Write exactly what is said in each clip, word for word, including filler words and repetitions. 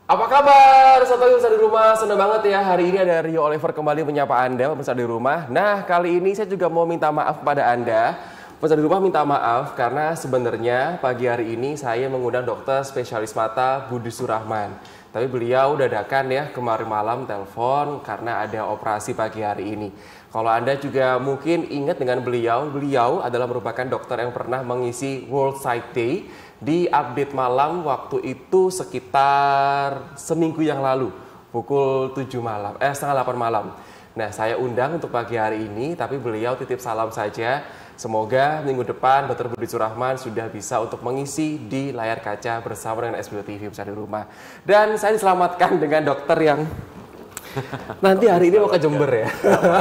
Apa kabar? Sobat pemirsa di rumah, senang banget ya hari ini ada Rio Oliver kembali menyapa Anda pemirsa di rumah. Nah, kali ini saya juga mau minta maaf kepada Anda. Pemirsa di rumah minta maaf karena sebenarnya pagi hari ini saya mengundang dokter spesialis mata Budi Surahman. Tapi beliau dadakan ya kemarin malam telepon karena ada operasi pagi hari ini. Kalau Anda juga mungkin ingat dengan beliau, beliau adalah merupakan dokter yang pernah mengisi World Sight Day di Update Malam waktu itu sekitar seminggu yang lalu, pukul tujuh malam, eh setengah delapan malam. Nah, saya undang untuk pagi hari ini, tapi beliau titip salam saja. Semoga minggu depan dokter Budi Surahman sudah bisa untuk mengisi di layar kaca bersama dengan S B O T V bisa di rumah. Dan saya diselamatkan dengan dokter yang nanti hari ini mau ke Jember ya.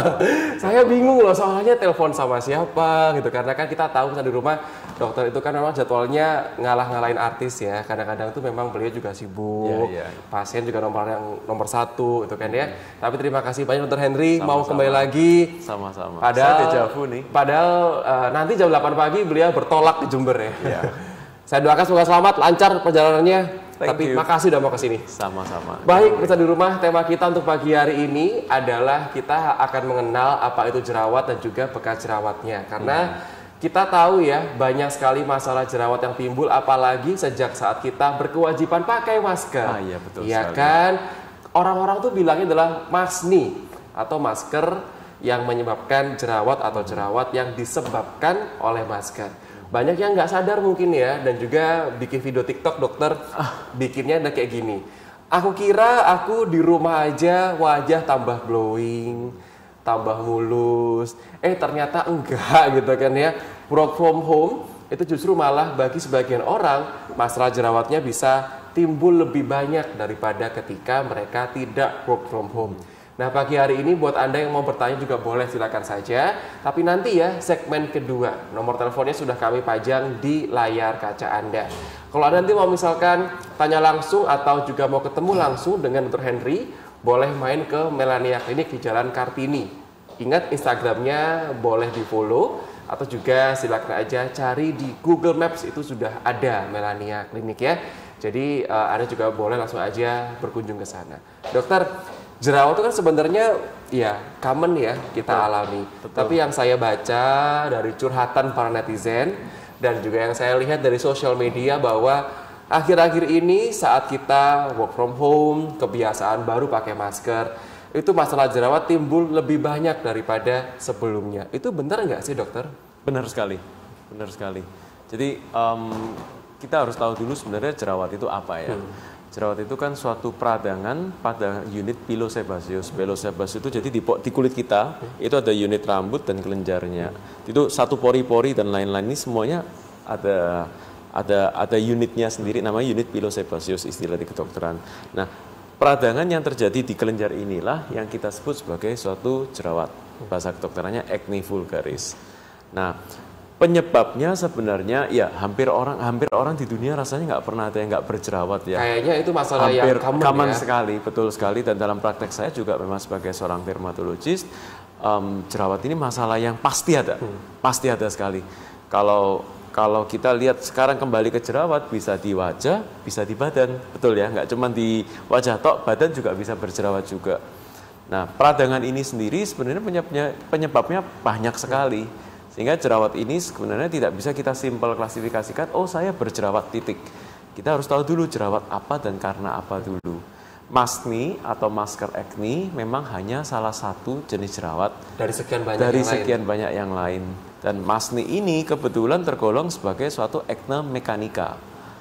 Saya bingung loh soalnya telepon sama siapa gitu. Karena kan kita tahu misalnya di rumah dokter itu kan memang jadwalnya ngalah-ngalahin artis ya. Kadang-kadang tuh memang beliau juga sibuk. Yeah, yeah. Pasien juga nomor yang nomor satu itu kan ya. Hmm. Tapi terima kasih banyak dokter Henry sama, mau sama. kembali lagi. Sama-sama. Padahal, saya dejavu nih. Padahal uh, nanti jam delapan pagi beliau bertolak ke Jember ya. Yeah. Saya doakan semoga selamat, lancar perjalanannya. Thank Tapi you. makasih udah mau kesini. Sama-sama. Baik, pemirsa di rumah, tema kita untuk pagi hari ini adalah kita akan mengenal apa itu jerawat dan juga bekas jerawatnya. Karena hmm. kita tahu ya, banyak sekali masalah jerawat yang timbul, apalagi sejak saat kita berkewajiban pakai masker. Ah, iya, betul ya sekali. Kan? Orang-orang tuh bilangnya adalah masni atau masker yang menyebabkan jerawat atau jerawat yang disebabkan oleh masker. Banyak yang nggak sadar mungkin ya, dan juga bikin video TikTok dokter, ah, bikinnya ada kayak gini. Aku kira aku di rumah aja wajah tambah glowing, tambah mulus. Eh ternyata enggak gitu kan ya. Work from home itu justru malah bagi sebagian orang masalah jerawatnya bisa timbul lebih banyak daripada ketika mereka tidak work from home. Nah, pagi hari ini buat Anda yang mau bertanya juga boleh, silakan saja. Tapi nanti ya segmen kedua, nomor teleponnya sudah kami pajang di layar kaca Anda. Kalau Anda nanti mau misalkan tanya langsung atau juga mau ketemu langsung dengan dokter Henry, boleh main ke Melania Clinic di Jalan Kartini. Ingat Instagramnya boleh di follow atau juga silakan aja cari di Google Maps, itu sudah ada Melania Clinic ya. Jadi uh, Anda juga boleh langsung aja berkunjung ke sana. Dokter, jerawat itu kan sebenarnya ya common ya kita Betul. alami. Betul. Tapi yang saya baca dari curhatan para netizen dan juga yang saya lihat dari sosial media bahwa akhir-akhir ini saat kita work from home, kebiasaan baru pakai masker, itu masalah jerawat timbul lebih banyak daripada sebelumnya. Itu benar nggak sih dokter? Benar sekali, benar sekali. Jadi um, kita harus tahu dulu sebenarnya jerawat itu apa ya. Hmm. Jerawat itu kan suatu peradangan pada unit pilosebaceous. Pilosebaceous itu jadi di, di kulit kita, itu ada unit rambut dan kelenjarnya. Itu satu pori-pori dan lain-lain, ini semuanya ada ada ada unitnya sendiri, namanya unit pilosebaceous istilah di kedokteran. Nah, peradangan yang terjadi di kelenjar inilah yang kita sebut sebagai suatu jerawat. Bahasa kedokterannya acne vulgaris. Nah, penyebabnya sebenarnya ya hampir orang hampir orang di dunia rasanya nggak pernah ada yang nggak berjerawat ya. Kayaknya itu masalah hampir yang common ya. sekali, betul sekali. Dan dalam praktek saya juga memang sebagai seorang dermatologis, um, jerawat ini masalah yang pasti ada, hmm. pasti ada sekali. Kalau kalau kita lihat sekarang kembali ke jerawat, bisa di wajah, bisa di badan, betul ya, nggak cuma di wajah tok, badan juga bisa berjerawat juga. Nah, peradangan ini sendiri sebenarnya penyebabnya, penyebabnya banyak sekali. Sehingga jerawat ini sebenarnya tidak bisa kita simpel klasifikasikan, oh saya berjerawat titik. Kita harus tahu dulu jerawat apa dan karena apa dulu. Masni atau masker acne memang hanya salah satu jenis jerawat dari sekian banyak dari yang sekian lain. banyak yang lain. Dan masni ini kebetulan tergolong sebagai suatu acne mekanika.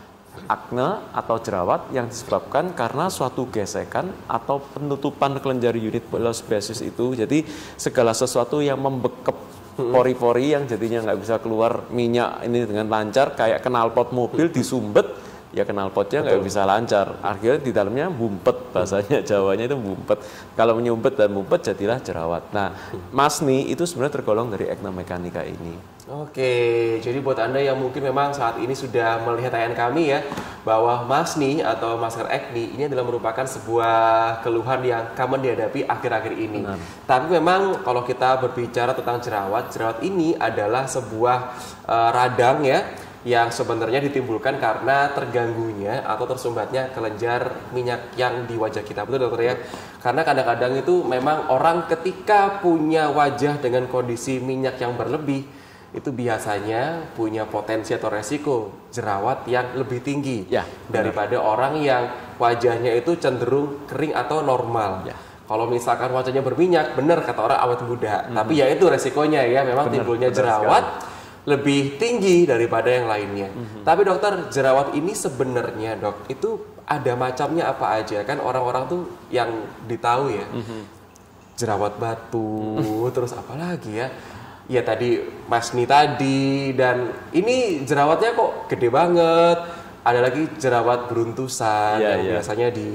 Akne atau jerawat yang disebabkan karena suatu gesekan atau penutupan kelenjar unit pilosebaceous itu. Jadi segala sesuatu yang membekep pori-pori yang jadinya nggak bisa keluar minyak ini dengan lancar, kayak knalpot mobil disumbet, ya knalpotnya nggak bisa lancar. Akhirnya di dalamnya bumpet, bahasanya Jawanya itu bumpet. Kalau menyumpet dan bumpet jadilah jerawat. Nah, masni itu sebenarnya tergolong dari acne mekanika ini. Oke, jadi buat Anda yang mungkin memang saat ini sudah melihat tayangan kami ya, bahwa masni atau masker acne ini adalah merupakan sebuah keluhan yang common dihadapi akhir-akhir ini. Benar. Tapi memang kalau kita berbicara tentang jerawat, jerawat ini adalah sebuah uh, radang ya, yang sebenarnya ditimbulkan karena terganggunya atau tersumbatnya kelenjar minyak yang di wajah kita, betul dokter ya? Karena kadang-kadang itu memang orang ketika punya wajah dengan kondisi minyak yang berlebih, itu biasanya punya potensi atau resiko jerawat yang lebih tinggi ya, daripada orang yang wajahnya itu cenderung kering atau normal. Ya. Kalau misalkan wajahnya berminyak, benar kata orang awet muda, mm-hmm. tapi ya itu resikonya ya, memang bener, timbulnya bener jerawat sekali. Lebih tinggi daripada yang lainnya. Mm-hmm. Tapi dokter, jerawat ini sebenarnya dok, itu ada macamnya apa aja? Kan orang-orang tuh yang ditahu ya, mm-hmm. jerawat batu, mm-hmm. terus apa lagi ya? Ya tadi Mas Ni tadi, dan ini jerawatnya kok gede banget. Ada lagi jerawat beruntusan yeah, yang yeah. biasanya di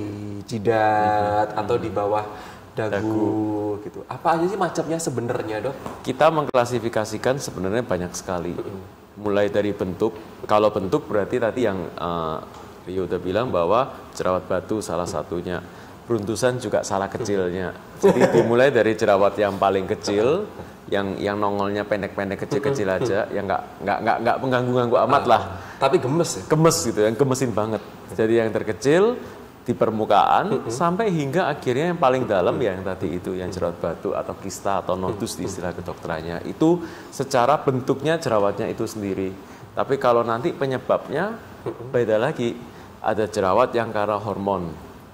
jidat mm-hmm. atau di bawah dagu, dagu gitu. Apa aja sih macamnya sebenarnya dok? Kita mengklasifikasikan sebenarnya banyak sekali. Mulai dari bentuk, kalau bentuk berarti tadi yang uh, Rio udah bilang bahwa jerawat batu salah satunya, beruntusan juga salah kecilnya. Jadi dimulai dari jerawat yang paling kecil, yang yang nongolnya pendek-pendek kecil-kecil aja, yang nggak nggak nggak nggak mengganggu-ganggu amat lah. Tapi gemes ya? Gemes gitu, yang gemesin banget. Jadi yang terkecil di permukaan uh-huh. sampai hingga akhirnya yang paling dalam uh-huh. ya yang tadi itu yang jerawat batu atau kista atau nodus di istilah kedokterannya, itu secara bentuknya jerawatnya itu sendiri. Tapi kalau nanti penyebabnya uh-huh. beda lagi, ada jerawat yang karena hormon,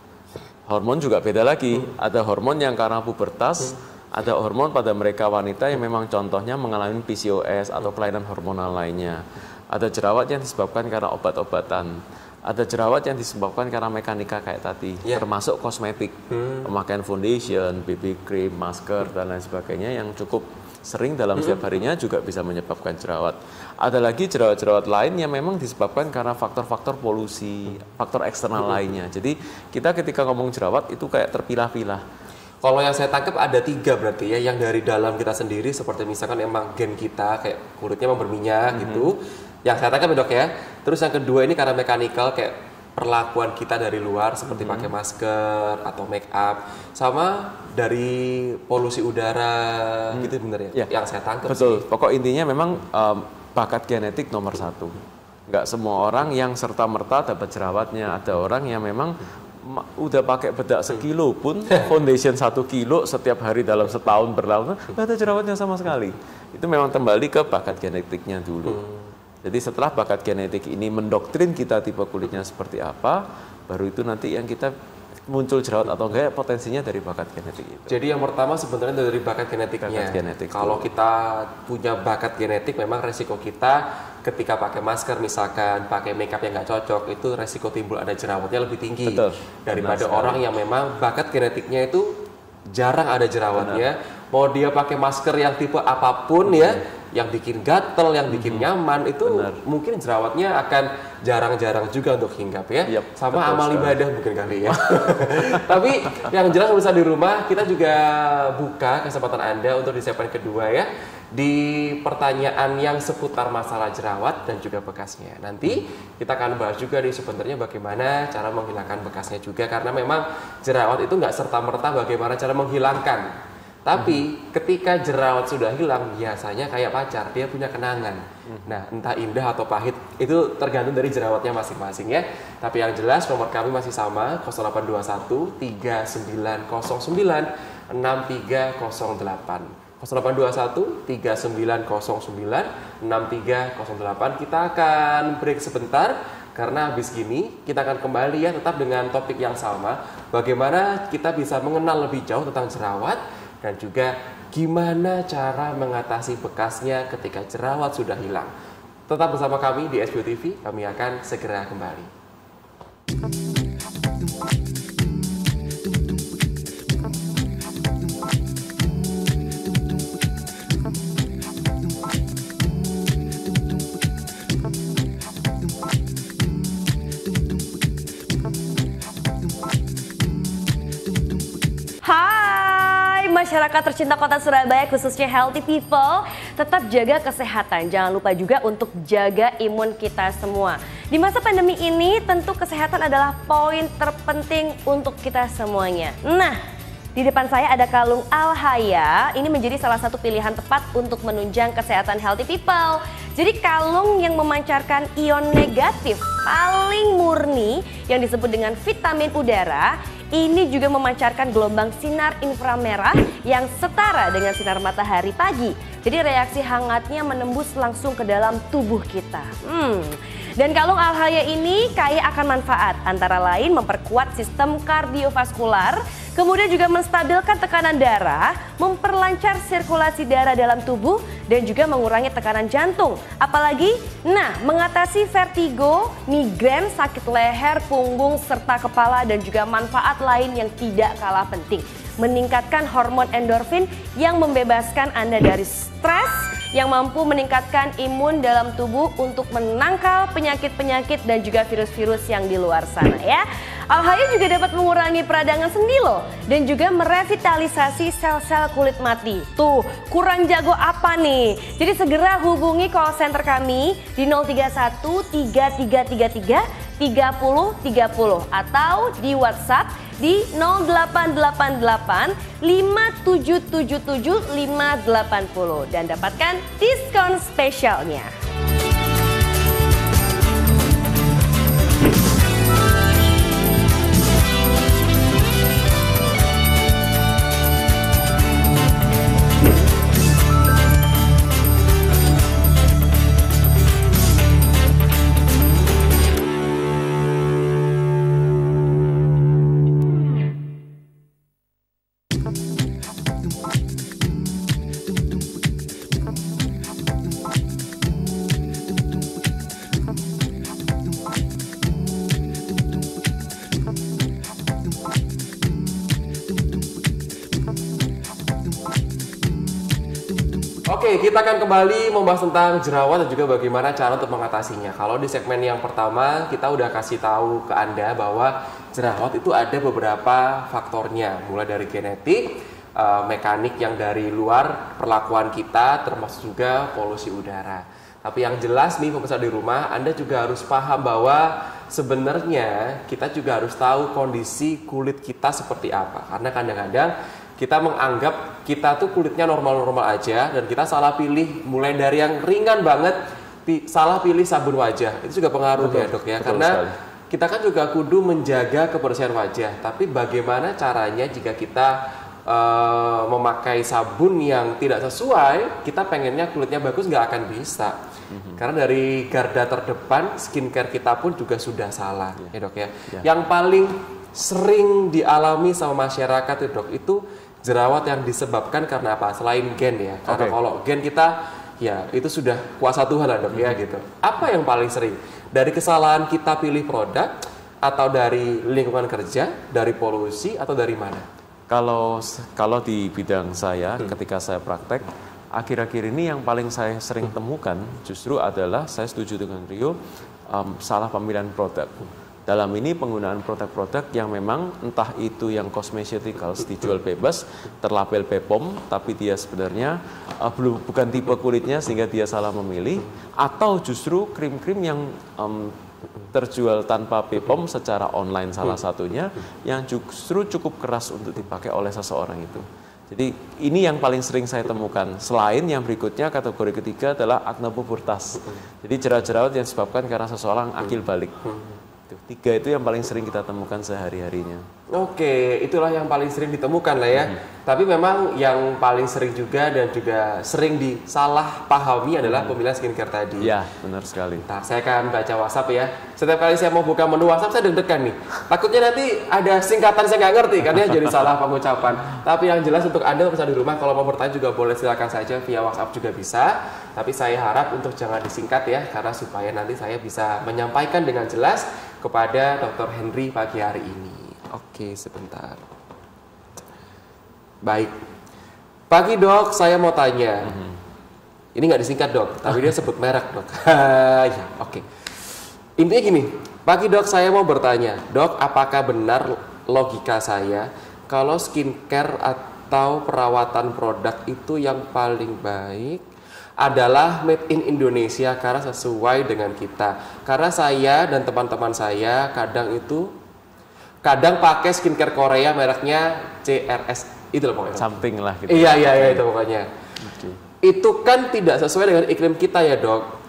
hormon juga beda lagi, uh-huh. ada hormon yang karena pubertas, uh-huh. ada hormon pada mereka wanita yang memang contohnya mengalami P C O S atau kelainan hormonal lainnya, ada jerawat yang disebabkan karena obat-obatan, ada jerawat yang disebabkan karena mekanika kayak tadi, yeah. termasuk kosmetik, hmm. pemakaian foundation, B B cream, masker, dan lain sebagainya yang cukup sering dalam setiap harinya juga bisa menyebabkan jerawat. Ada lagi jerawat-jerawat lain yang memang disebabkan karena faktor-faktor polusi, faktor eksternal lainnya. Jadi kita ketika ngomong jerawat itu kayak terpilah-pilah. Kalau yang saya tangkap ada tiga berarti ya, yang dari dalam kita sendiri seperti misalkan emang gen kita kayak kulitnya emang berminyak mm-hmm. gitu. Yang saya tangkap ya dok ya. Terus yang kedua ini karena mekanikal kayak perlakuan kita dari luar seperti mm-hmm. pakai masker atau make up, sama dari polusi udara mm. gitu bener ya? Ya. Yang saya tangkap betul. Sih. Pokok intinya memang um, bakat genetik nomor satu. Nggak semua orang yang serta-merta dapat jerawatnya. Ada orang yang memang udah pakai bedak sekilo pun, foundation satu kilo setiap hari dalam setahun berlalu, nggak ada jerawatnya sama sekali. Itu memang kembali ke bakat genetiknya dulu. Hmm. Jadi setelah bakat genetik ini mendoktrin kita tipe kulitnya seperti apa, baru itu nanti yang kita muncul jerawat atau enggak, potensinya dari bakat genetik itu. Jadi yang pertama sebenarnya dari bakat genetiknya. Bakat genetik. Kalau kita punya bakat genetik, memang resiko kita ketika pakai masker misalkan, pakai makeup yang nggak cocok, itu resiko timbul ada jerawatnya lebih tinggi. Betul. Daripada benar orang sekali. Yang memang bakat genetiknya itu jarang ada jerawatnya. Benar. Mau dia pakai masker yang tipe apapun hmm. ya, yang bikin gatel, yang bikin hmm. nyaman, itu benar. Mungkin jerawatnya akan jarang-jarang juga untuk hinggap ya. Yep, sama amal sekali. Ibadah mungkin kali ya. Tapi yang jelas bisa di rumah, kita juga buka kesempatan Anda untuk di segmen kedua ya, di pertanyaan yang seputar masalah jerawat dan juga bekasnya. Nanti kita akan bahas juga nih sebenarnya bagaimana cara menghilangkan bekasnya juga, karena memang jerawat itu nggak serta-merta bagaimana cara menghilangkan. Tapi hmm. ketika jerawat sudah hilang, biasanya kayak pacar, dia punya kenangan. Hmm. Nah, entah indah atau pahit, itu tergantung dari jerawatnya masing-masing ya. Tapi yang jelas nomor kami masih sama, nol delapan dua satu tiga sembilan nol sembilan enam tiga nol delapan. nol delapan dua satu tiga sembilan nol sembilan enam tiga nol delapan. Kita akan break sebentar, karena habis gini kita akan kembali ya, tetap dengan topik yang sama, bagaimana kita bisa mengenal lebih jauh tentang jerawat, dan juga gimana cara mengatasi bekasnya ketika jerawat sudah hilang. Tetap bersama kami di S B O T V, kami akan segera kembali. Masyarakat tercinta kota Surabaya, khususnya healthy people, tetap jaga kesehatan. Jangan lupa juga untuk jaga imun kita semua. Di masa pandemi ini tentu kesehatan adalah poin terpenting untuk kita semuanya. Nah, di depan saya ada kalung Alhaya. Ini menjadi salah satu pilihan tepat untuk menunjang kesehatan healthy people. Jadi kalung yang memancarkan ion negatif paling murni yang disebut dengan vitamin udara, ini juga memancarkan gelombang sinar inframerah yang setara dengan sinar matahari pagi. Jadi reaksi hangatnya menembus langsung ke dalam tubuh kita. Hmm. Dan kalung Alhaya ini kaya akan manfaat, antara lain memperkuat sistem kardiovaskular, kemudian juga menstabilkan tekanan darah, memperlancar sirkulasi darah dalam tubuh, dan juga mengurangi tekanan jantung. Apalagi, nah, mengatasi vertigo, migrain, sakit leher, punggung, serta kepala, dan juga manfaat lain yang tidak kalah penting. Meningkatkan hormon endorfin yang membebaskan Anda dari stres, yang mampu meningkatkan imun dalam tubuh untuk menangkal penyakit-penyakit dan juga virus-virus yang di luar sana ya. Alhaya juga dapat mengurangi peradangan sendi loh, dan juga merevitalisasi sel-sel kulit mati. Tuh, kurang jago apa nih? Jadi segera hubungi call center kami di nol tiga satu tiga tiga tiga tiga tiga nol tiga nol atau di WhatsApp di nol delapan delapan delapan lima tujuh tujuh tujuh lima delapan nol dan dapatkan diskon spesialnya. Oke, kita akan kembali membahas tentang jerawat dan juga bagaimana cara untuk mengatasinya. Kalau di segmen yang pertama, kita udah kasih tahu ke Anda bahwa jerawat itu ada beberapa faktornya. Mulai dari genetik, uh, mekanik yang dari luar, perlakuan kita, termasuk juga polusi udara. Tapi yang jelas nih pemirsa di rumah, Anda juga harus paham bahwa sebenarnya kita juga harus tahu kondisi kulit kita seperti apa. Karena kadang-kadang kita menganggap kita tuh kulitnya normal-normal aja dan kita salah pilih mulai dari yang ringan banget, pi, salah pilih sabun wajah. Itu juga pengaruh ya dok ya, karena sekali. Kita kan juga kudu menjaga kebersihan wajah. Tapi bagaimana caranya jika kita uh, memakai sabun yang tidak sesuai, kita pengennya kulitnya bagus nggak akan bisa. Mm-hmm. Karena dari garda terdepan skincare kita pun juga sudah salah yeah. ya dok ya. Yeah. Yang paling sering dialami sama masyarakat itu dok itu jerawat yang disebabkan karena apa? Selain gen ya. Karena okay. kalau gen kita ya itu sudah kuasa Tuhan lah dok ya gitu. Apa yang paling sering? Dari kesalahan kita pilih produk, atau dari lingkungan kerja, dari polusi, atau dari mana? Kalau kalau di bidang saya hmm. ketika saya praktek, akhir-akhir ini yang paling saya sering hmm. temukan justru adalah, saya setuju dengan Rio, um, salah pemilihan produk. Dalam ini penggunaan produk-produk yang memang entah itu yang cosmeceuticals dijual bebas, terlabel B P O M, tapi dia sebenarnya uh, belum bukan tipe kulitnya sehingga dia salah memilih, atau justru krim-krim yang um, terjual tanpa B P O M secara online salah satunya, yang justru cukup keras untuk dipakai oleh seseorang itu. Jadi ini yang paling sering saya temukan. Selain yang berikutnya, kategori ketiga adalah acne pubertas. Jadi jerawat-jerawat yang disebabkan karena seseorang akil balik. Tiga itu yang paling sering kita temukan sehari-harinya. Oke, itulah yang paling sering ditemukan lah ya. Hmm. Tapi memang yang paling sering juga dan juga sering disalah pahami adalah hmm. pemilihan skincare tadi. Ya, benar sekali. Ntar saya akan baca WhatsApp ya. Setiap kali saya mau buka menu WhatsApp saya deg-degan nih. Takutnya nanti ada singkatan saya nggak ngerti, karena jadi salah pengucapan. Tapi yang jelas untuk Anda pemirsa di rumah, kalau mau bertanya juga boleh, silakan saja via WhatsApp juga bisa. Tapi saya harap untuk jangan disingkat ya, karena supaya nanti saya bisa menyampaikan dengan jelas kepada dokter Henry pagi hari ini. Oke, sebentar. Baik. Pagi dok, saya mau tanya. Mm-hmm. Ini nggak disingkat dok, tapi dia sebut merek dok. Ya, oke. Intinya gini, pagi dok, saya mau bertanya. Dok, apakah benar logika saya kalau skincare atau perawatan produk itu yang paling baik adalah made in Indonesia karena sesuai dengan kita? Karena saya dan teman-teman saya kadang itu kadang pakai skincare Korea mereknya C R S itu loh pokoknya. Something lah gitu. Iya iya iya itu pokoknya. Okay. Itu kan tidak sesuai dengan iklim kita ya dok.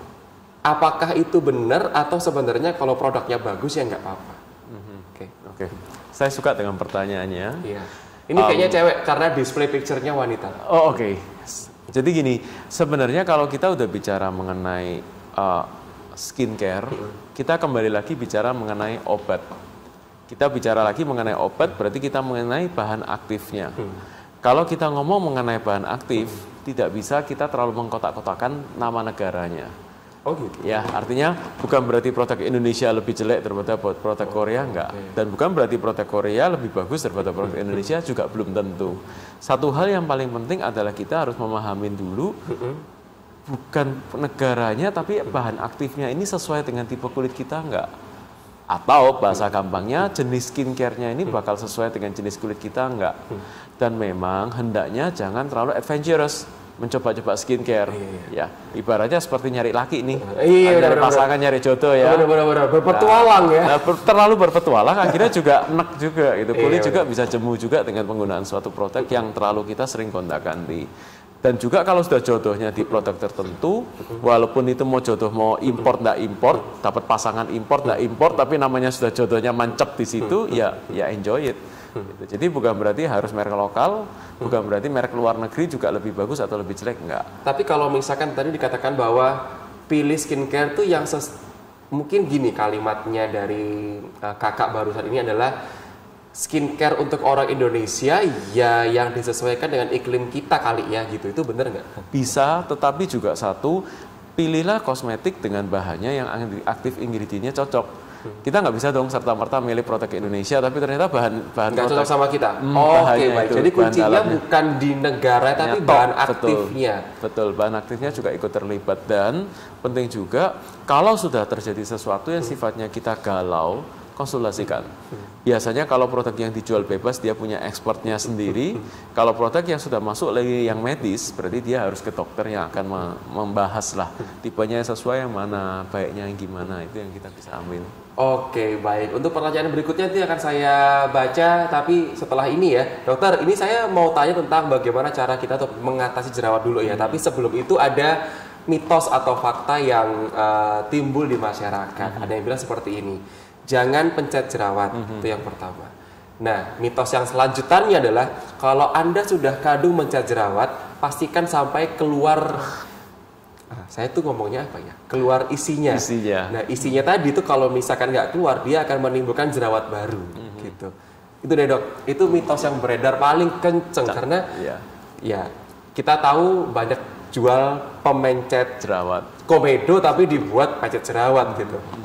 apakah itu benar atau sebenarnya kalau produknya bagus ya nggak apa-apa? Mm-hmm. Oke. Okay. Oke, okay. Saya suka dengan pertanyaannya. Iya. Ini um, kayaknya cewek karena display picture-nya wanita. Oh oke. Okay. Jadi gini, sebenarnya kalau kita udah bicara mengenai uh, skincare, hmm. kita kembali lagi bicara mengenai obat. Kita bicara lagi mengenai obat, berarti kita mengenai bahan aktifnya. Hmm. Kalau kita ngomong mengenai bahan aktif, hmm. tidak bisa kita terlalu mengkotak-kotakan nama negaranya. Oh gitu. Ya, artinya bukan berarti produk Indonesia lebih jelek daripada produk Korea, enggak. Okay. Dan bukan berarti produk Korea lebih bagus daripada produk Indonesia, juga belum tentu. Satu hal yang paling penting adalah kita harus memahami dulu, bukan negaranya, tapi bahan aktifnya ini sesuai dengan tipe kulit kita enggak. Atau bahasa gampangnya, jenis skincare-nya ini bakal sesuai dengan jenis kulit kita enggak. Dan memang hendaknya jangan terlalu adventurous mencoba-coba skincare, iya. Ya ibaratnya seperti nyari laki nih, iya, nyari pasangan, nyari jodoh ya, benar-benar berpetualang nah, ya. Nah, ber, terlalu berpetualang akhirnya juga enek juga, gitu. Kulit iya, juga benar. bisa jemu juga dengan penggunaan suatu produk yang terlalu kita sering gonta-ganti. Dan juga kalau sudah jodohnya di produk tertentu, walaupun itu mau jodoh mau import nggak import, dapat pasangan import nggak import, tapi namanya sudah jodohnya mancep di situ, ya ya enjoy it. Gitu. Jadi bukan berarti harus merek lokal, bukan berarti merek luar negeri juga lebih bagus atau lebih jelek, enggak. Tapi kalau misalkan tadi dikatakan bahwa pilih skincare tuh yang ses mungkin gini kalimatnya dari uh, kakak barusan ini adalah skincare untuk orang Indonesia ya yang disesuaikan dengan iklim kita kali ya gitu, itu bener nggak? Bisa, tetapi juga satu, pilihlah kosmetik dengan bahannya yang aktif ingredientnya cocok. Kita nggak bisa dong serta-merta milih produk Indonesia tapi ternyata bahan bahan nggak cocok sama kita. Hmm, oh, Oke, okay, baik. itu, jadi kuncinya bukan di negara tapi top, bahan aktifnya. Betul, betul, bahan aktifnya juga ikut terlibat. Dan penting juga kalau sudah terjadi sesuatu yang sifatnya kita galau, konsultasikan. Biasanya kalau produk yang dijual bebas dia punya expertnya sendiri. Kalau produk yang sudah masuk lagi yang medis, berarti dia harus ke dokter yang akan membahas lah tipenya sesuai yang mana, baiknya yang gimana, itu yang kita bisa ambil. Oke, baik. Untuk pertanyaan berikutnya itu akan saya baca, tapi setelah ini ya, dokter. Ini saya mau tanya tentang bagaimana cara kita untuk mengatasi jerawat dulu ya. Hmm. Tapi sebelum itu ada mitos atau fakta yang uh, timbul di masyarakat. Hmm. Ada yang bilang seperti ini. Jangan pencet jerawat, mm-hmm. itu yang pertama. Nah, mitos yang selanjutnya adalah kalau Anda sudah kadung mencet jerawat, pastikan sampai keluar, ah, saya tuh ngomongnya apa ya? Keluar isinya. Isinya. Nah, isinya tadi tuh kalau misalkan nggak keluar, dia akan menimbulkan jerawat baru, mm-hmm. gitu. Itu deh dok, itu mitos yang beredar paling kenceng Cak, karena iya. ya kita tahu banyak jual pemencet jerawat, komedo tapi dibuat pencet jerawat gitu. Mm-hmm.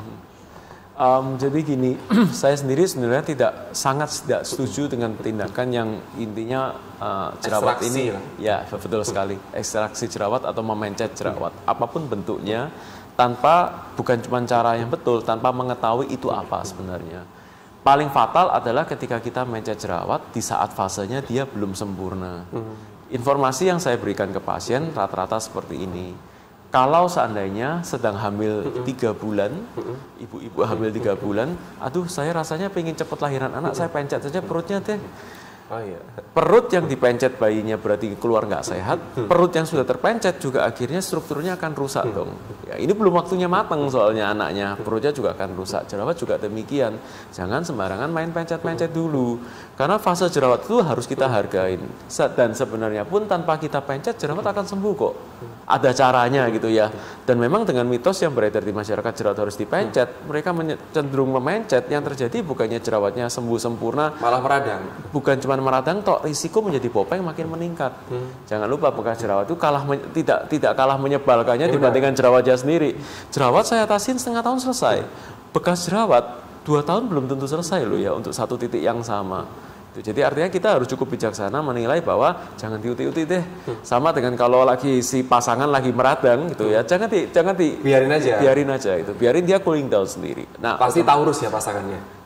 Um, jadi gini, saya sendiri sebenarnya tidak sangat tidak setuju dengan tindakan yang intinya uh, jerawat ekstraksi ini, lah. Ya betul sekali, ekstraksi jerawat atau memencet jerawat, apapun bentuknya, tanpa bukan cuma cara yang betul, tanpa mengetahui itu apa sebenarnya. Paling fatal adalah ketika kita mencet jerawat di saat fasenya dia belum sempurna. Informasi yang saya berikan ke pasien rata-rata seperti ini. Kalau seandainya sedang hamil tiga bulan, ibu-ibu hamil tiga bulan, aduh saya rasanya pengen cepat lahiran anak, saya pencet saja perutnya deh. Oh iya. Perut yang dipencet bayinya berarti keluar nggak sehat, perut yang sudah terpencet juga akhirnya strukturnya akan rusak dong. Ya, ini belum waktunya matang soalnya anaknya, perutnya juga akan rusak. Jerawat juga demikian, jangan sembarangan main pencet-pencet dulu, karena fase jerawat itu harus kita hargain. Dan sebenarnya pun tanpa kita pencet jerawat akan sembuh kok. Ada caranya gitu ya. Dan memang dengan mitos yang beredar di masyarakat jerawat harus dipencet, mereka cenderung memencet, yang terjadi bukannya jerawatnya sembuh sempurna, malah meradang. Bukan cuma meradang tok, risiko menjadi popeng makin meningkat. Hmm. Jangan lupa bekas jerawat itu kalah men, tidak tidak kalah menyebalkannya ya, dibandingkan benar. Jerawatnya sendiri. Jerawat saya atasin setengah tahun selesai. Bekas jerawat dua tahun belum tentu selesai loh ya untuk satu titik yang sama. Jadi artinya kita harus cukup bijaksana menilai bahwa jangan diuti-uti deh. Sama dengan kalau lagi si pasangan lagi meradang gitu ya, jangan di jangan di biarin aja. Biarin aja itu. Biarin dia cooling down sendiri. Nah, pasti Taurus ya pasangannya.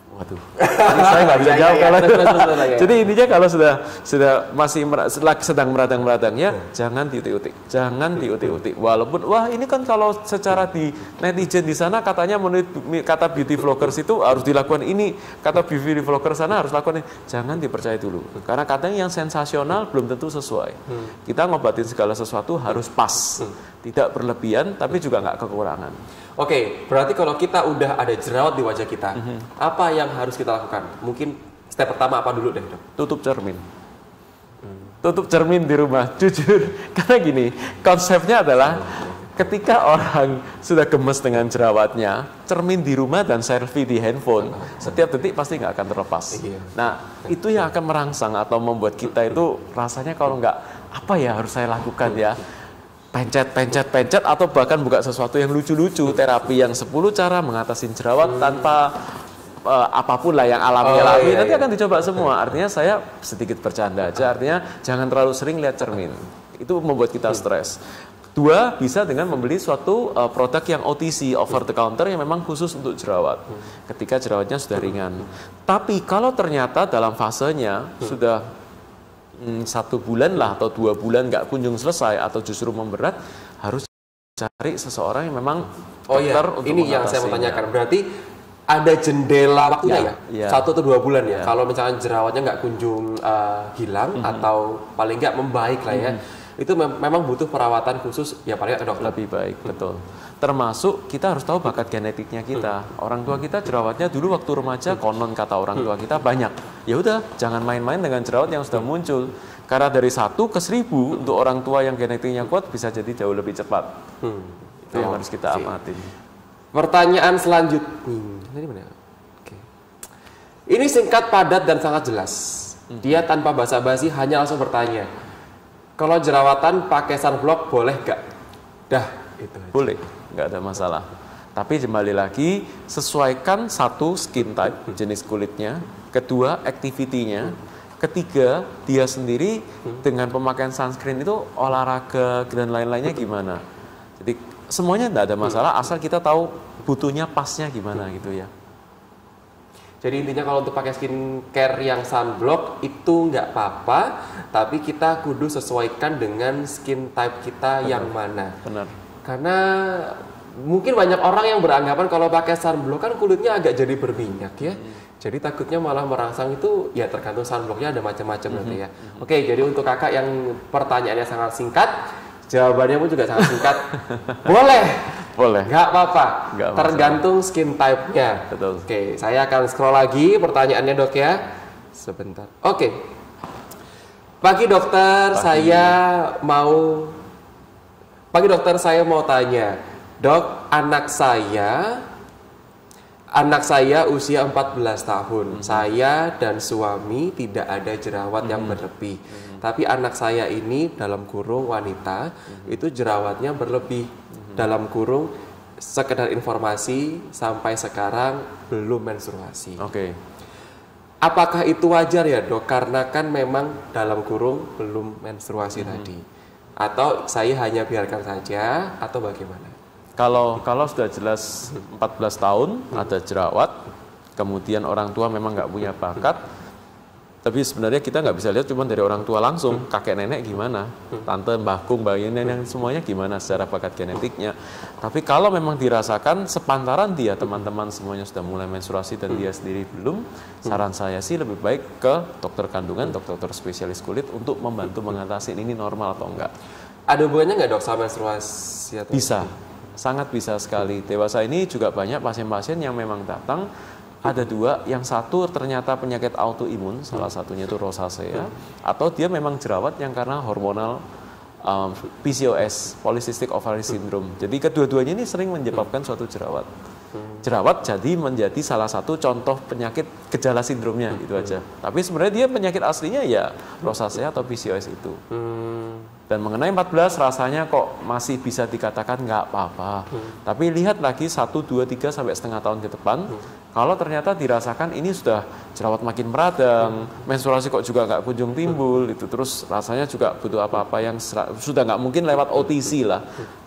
Waduh, ini saya nggak bisa jawab kalau. Jadi intinya kalau sudah sudah masih sedang meradang-meradang ya, jangan diutik-utik, jangan diutik-utik. Walaupun wah ini kan kalau secara di netizen di sana katanya menurut kata beauty vloggers itu harus dilakukan ini, kata beauty vlogger sana harus lakukan ini. Jangan dipercaya dulu, karena katanya yang sensasional belum tentu sesuai. Kita ngobatin segala sesuatu harus pas, tidak berlebihan tapi juga nggak kekurangan. Oke, berarti kalau kita udah ada jerawat di wajah kita, mm-hmm. apa yang harus kita lakukan? Mungkin step pertama apa dulu deh, Dok? Tutup cermin. Hmm. Tutup cermin di rumah, jujur. Karena gini, konsepnya adalah ketika orang sudah gemes dengan jerawatnya, cermin di rumah dan selfie di handphone, setiap detik pasti nggak akan terlepas. Iya. Nah, itu yang akan merangsang atau membuat kita itu rasanya kalau nggak, apa ya harus saya lakukan ya? Pencet, pencet, pencet, atau bahkan buka sesuatu yang lucu-lucu, terapi yang sepuluh cara mengatasi jerawat hmm. tanpa uh, apapun lah yang alami-alami, oh, iya, nanti iya. akan dicoba semua. Artinya saya sedikit bercanda aja, artinya jangan terlalu sering lihat cermin. Itu membuat kita stres. Dua, bisa dengan membeli suatu uh, produk yang O T C, over the counter, yang memang khusus untuk jerawat, ketika jerawatnya sudah ringan. Tapi kalau ternyata dalam fasenya sudah Hmm, satu bulan lah atau dua bulan nggak kunjung selesai atau justru memberat, harus cari seseorang yang memang oh dokter iya, untuk ini yang saya mau tanyakan. Berarti ada jendela waktunya ya, ya? ya. Satu atau dua bulan ya, ya. Kalau misalnya jerawatnya nggak kunjung uh, hilang mm-hmm. atau paling nggak membaik lah ya, mm-hmm. itu mem- memang butuh perawatan khusus ya, paling nggak ke dokter. Lebih baik, betul. Termasuk kita harus tahu bakat genetiknya kita. Hmm. Orang tua kita jerawatnya dulu waktu remaja, konon kata orang tua kita banyak. Ya udah, jangan main-main dengan jerawat yang sudah muncul. Karena dari satu ke seribu untuk orang tua yang genetiknya kuat bisa jadi jauh lebih cepat. Hmm. Itu yang oh, harus kita amati. Pertanyaan selanjutnya. Oke. Ini singkat, padat dan sangat jelas. Hmm. Dia tanpa basa-basi hanya langsung bertanya. Kalau jerawatan pakai sunblock boleh gak? Dah, itu aja. Boleh. Nggak ada masalah. Tapi kembali lagi, sesuaikan satu skin type, jenis kulitnya, kedua activity-nya, ketiga dia sendiri dengan pemakaian sunscreen itu olahraga dan lain-lainnya gimana. Jadi semuanya nggak ada masalah asal kita tahu butuhnya pasnya gimana gitu ya. Jadi intinya kalau untuk pakai skincare yang sunblock itu nggak apa-apa, tapi kita kudu sesuaikan dengan skin type kita. Benar. Yang mana. Benar. Karena mungkin banyak orang yang beranggapan kalau pakai sunblock kan kulitnya agak jadi berminyak ya. Hmm. Jadi takutnya malah merangsang itu, ya tergantung sunblocknya ada macam-macam hmm. nanti ya. Hmm. Oke, jadi untuk kakak yang pertanyaannya sangat singkat, jawabannya pun juga sangat singkat. Boleh. Boleh. Nggak apa-apa. Tergantung skin type-nya. Betul. Oke, saya akan scroll lagi pertanyaannya, Dok ya. Sebentar. Oke. Pagi dokter, Pagi. saya mau Pagi dokter, saya mau tanya, Dok, anak saya anak saya usia empat belas tahun. Mm-hmm. Saya dan suami tidak ada jerawat mm-hmm. yang berlebih. Mm-hmm. Tapi anak saya ini dalam kurung wanita, mm-hmm. itu jerawatnya berlebih. Mm-hmm. Dalam kurung sekedar informasi sampai sekarang belum menstruasi. Oke. Okay. Apakah itu wajar ya, Dok? Karena kan memang dalam kurung belum menstruasi mm-hmm. tadi. Atau saya hanya biarkan saja atau bagaimana? Kalau kalau sudah jelas empat belas tahun ada jerawat, kemudian orang tua memang nggak punya bakat, tapi sebenarnya kita nggak bisa lihat cuma dari orang tua langsung, kakek nenek gimana, tante, mbahku, mbak nenek semuanya gimana secara bakat genetiknya. Tapi kalau memang dirasakan sepantaran dia teman-teman semuanya sudah mulai menstruasi dan dia sendiri belum, saran saya sih lebih baik ke dokter kandungan, dokter-dokter spesialis kulit untuk membantu mengatasi ini normal atau enggak. Ada hubungannya nggak, Dok, sama menstruasi? Atau bisa. Sangat bisa sekali. Dewasa ini juga banyak pasien-pasien yang memang datang, ada dua, yang satu ternyata penyakit autoimun, salah satunya itu rosacea, atau dia memang jerawat yang karena hormonal um, P C O S, Polycystic Ovary Syndrome. Jadi kedua-duanya ini sering menyebabkan suatu jerawat. Jerawat jadi menjadi salah satu contoh penyakit gejala sindromnya, gitu aja. Tapi sebenarnya dia penyakit aslinya ya rosacea atau P C O S itu. Dan mengenai empat belas rasanya kok masih bisa dikatakan nggak apa-apa. Hmm. Tapi lihat lagi satu, dua, tiga sampai setengah tahun ke depan, hmm. kalau ternyata dirasakan ini sudah jerawat makin meradang, hmm. menstruasi kok juga nggak kunjung timbul, hmm. itu terus rasanya juga butuh apa-apa yang sudah nggak mungkin lewat O T C lah. Hmm.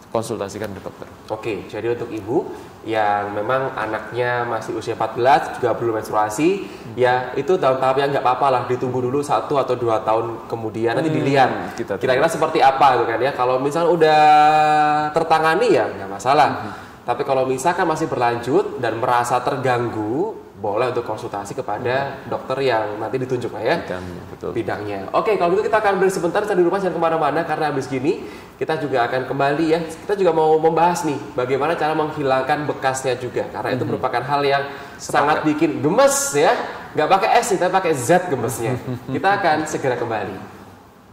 konsultasikan ke dokter. Oke, jadi untuk ibu yang memang anaknya masih usia empat belas juga belum menstruasi, hmm. ya itu dalam tahap yang nggak apa-apa lah, ditunggu dulu satu atau dua tahun kemudian nanti dilihat hmm, kira-kira seperti apa gitu kan ya. Kalau misalnya udah tertangani ya nggak masalah. Hmm. Tapi kalau misalkan masih berlanjut dan merasa terganggu, boleh untuk konsultasi kepada dokter yang nanti ditunjuk lah ya bidangnya, betul. bidangnya. Oke, kalau gitu kita akan break sebentar, saya di rumah jangan kemana-mana karena habis gini kita juga akan kembali ya. Kita juga mau membahas nih bagaimana cara menghilangkan bekasnya juga karena itu merupakan hal yang sangat bikin gemes ya. Nggak pakai S nih, tapi pakai Z gemesnya. Kita akan segera kembali.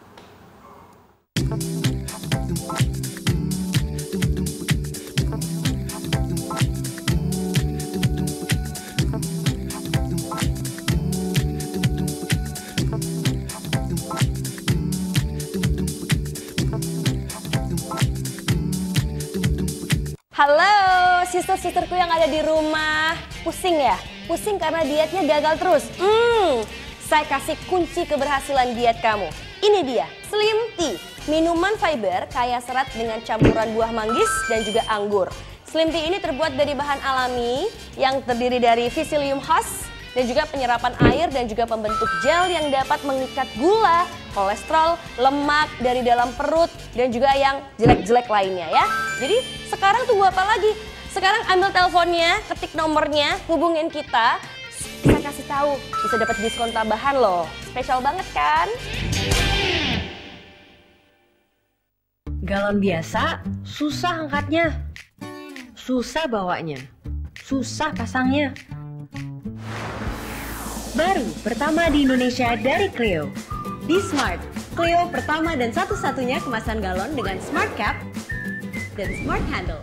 Halo, sister-sisterku yang ada di rumah. Pusing ya? Pusing karena dietnya gagal terus? Hmm, saya kasih kunci keberhasilan diet kamu. Ini dia, Slim Tea. Minuman fiber kaya serat dengan campuran buah manggis dan juga anggur. Slim Tea ini terbuat dari bahan alami yang terdiri dari Psyllium husk dan juga penyerapan air dan juga pembentuk gel yang dapat mengikat gula, kolesterol, lemak dari dalam perut dan juga yang jelek-jelek lainnya ya. Jadi sekarang tunggu apa lagi? Sekarang ambil teleponnya, ketik nomornya, hubungin kita. Bisa kasih tahu, bisa dapat diskon tambahan loh. Spesial banget kan? Galon biasa, susah angkatnya, susah bawanya, susah pasangnya. Baru pertama di Indonesia dari Cleo. B-Smart, Cleo pertama dan satu-satunya kemasan galon dengan Smart Cap dan Smart Handle.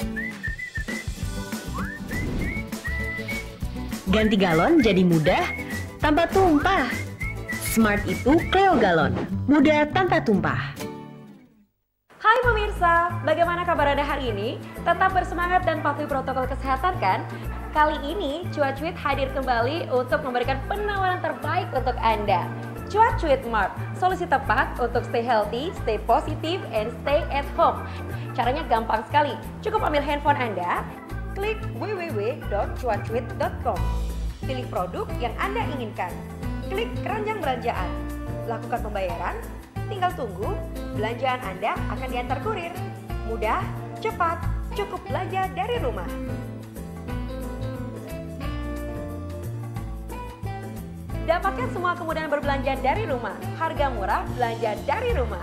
Ganti galon jadi mudah tanpa tumpah. Smart itu Cleo galon, mudah tanpa tumpah. Hai pemirsa, bagaimana kabar Anda hari ini? Tetap bersemangat dan patuhi protokol kesehatan kan? Kali ini Cuacuit hadir kembali untuk memberikan penawaran terbaik untuk Anda. Cuacuit Mart, solusi tepat untuk stay healthy, stay positive, and stay at home. Caranya gampang sekali, cukup ambil handphone Anda, klik w w w dot cuacuit dot com. Pilih produk yang Anda inginkan, klik keranjang belanjaan, lakukan pembayaran, tinggal tunggu, belanjaan Anda akan diantar kurir. Mudah, cepat, cukup belanja dari rumah. Dapatkan semua kemudahan berbelanja dari rumah, harga murah, belanja dari rumah.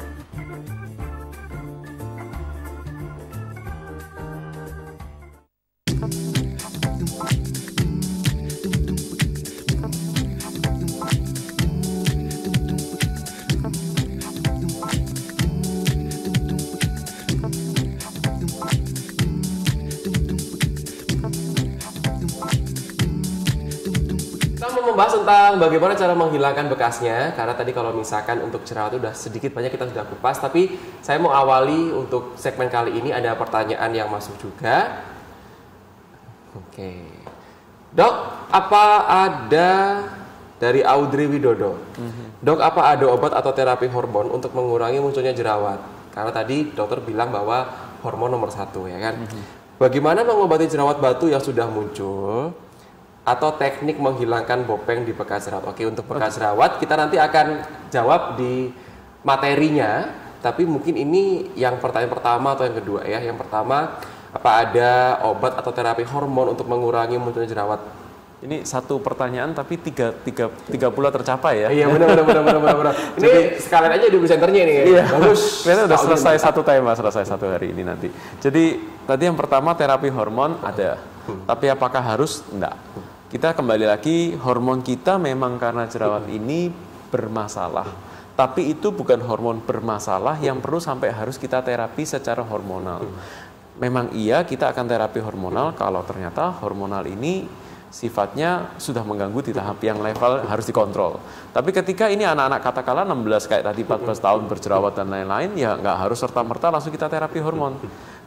Membahas tentang bagaimana cara menghilangkan bekasnya karena tadi kalau misalkan untuk jerawat udah sedikit banyak kita sudah kupas, tapi saya mau awali untuk segmen kali ini ada pertanyaan yang masuk juga. Oke, Dok, apa ada dari Audrey Widodo? Mm-hmm. Dok, apa ada obat atau terapi hormon untuk mengurangi munculnya jerawat? Karena tadi dokter bilang bahwa hormon nomor satu ya kan. Mm-hmm. Bagaimana mengobati jerawat batu yang sudah muncul? Atau teknik menghilangkan bopeng di bekas jerawat. Oke, untuk bekas jerawat kita nanti akan jawab di materinya, tapi mungkin ini yang pertanyaan pertama atau yang kedua ya. Yang pertama, apa ada obat atau terapi hormon untuk mengurangi munculnya jerawat? Ini satu pertanyaan tapi tiga, tiga, tiga pula tercapai ya. Iya benar benar benar benar benar. Ini jadi, sekalian aja di presenternya nih. Iya. Bagus. Ternyata udah selesai satu tema, selesai satu hari ini nanti. Jadi tadi yang pertama terapi hormon ada, hmm. tapi apakah harus? Enggak. Kita kembali lagi, hormon kita memang karena jerawat ini bermasalah. Tapi itu bukan hormon bermasalah yang perlu sampai harus kita terapi secara hormonal. Memang iya kita akan terapi hormonal kalau ternyata hormonal ini sifatnya sudah mengganggu di tahap yang level harus dikontrol. Tapi ketika ini anak-anak katakanlah enam belas kayak tadi empat belas tahun berjerawat dan lain-lain, ya nggak harus serta-merta langsung kita terapi hormon.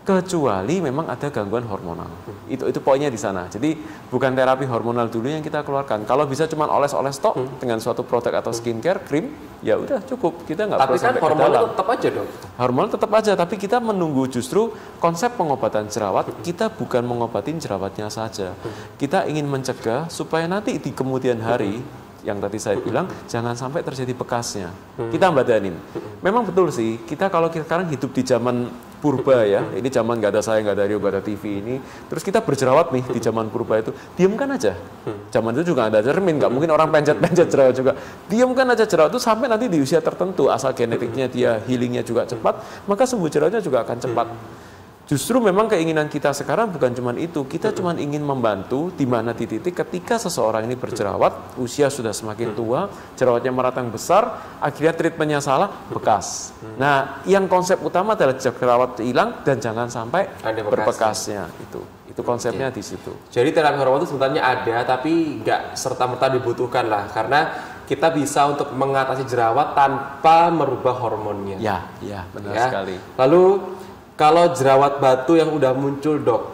kecuali memang ada gangguan hormonal. Itu itu poinnya di sana. Jadi bukan terapi hormonal dulu yang kita keluarkan. Kalau bisa cuma oles-oles tok hmm. dengan suatu produk atau skincare, krim, ya udah cukup. Kita nggak perlu sampai ke dalam. Tapi kan hormonal tetap aja dong. Hormonal tetap aja, tapi kita menunggu justru konsep pengobatan jerawat. Kita bukan mengobatin jerawatnya saja. Kita ingin mencegah supaya nanti di kemudian hari yang tadi saya bilang, jangan sampai terjadi bekasnya. Kita badanin. Memang betul sih, kita kalau kita sekarang hidup di zaman purba ya, ini zaman nggak ada saya, nggak ada radio, nggak ada T V ini, terus kita berjerawat nih di zaman purba itu, diamkan aja. Zaman itu juga ada cermin, nggak mungkin orang pencet-pencet jerawat juga. Diamkan aja jerawat itu sampai nanti di usia tertentu, asal genetiknya dia healingnya juga cepat, maka sembuh jerawatnya juga akan cepat. Justru memang keinginan kita sekarang bukan cuma itu, kita cuma ingin membantu di mana di titik ketika seseorang ini berjerawat, usia sudah semakin tua, jerawatnya meratang besar, akhirnya treatmentnya salah, bekas. Nah, yang konsep utama adalah jerawat hilang dan jangan sampai ada berbekasnya itu. Itu konsepnya Oke. di situ. Jadi terapi hormon itu sebenarnya ada, tapi nggak serta-merta dibutuhkan lah, karena kita bisa untuk mengatasi jerawat tanpa merubah hormonnya. Ya, ya, benar ya. sekali. Lalu kalau jerawat batu yang udah muncul dok,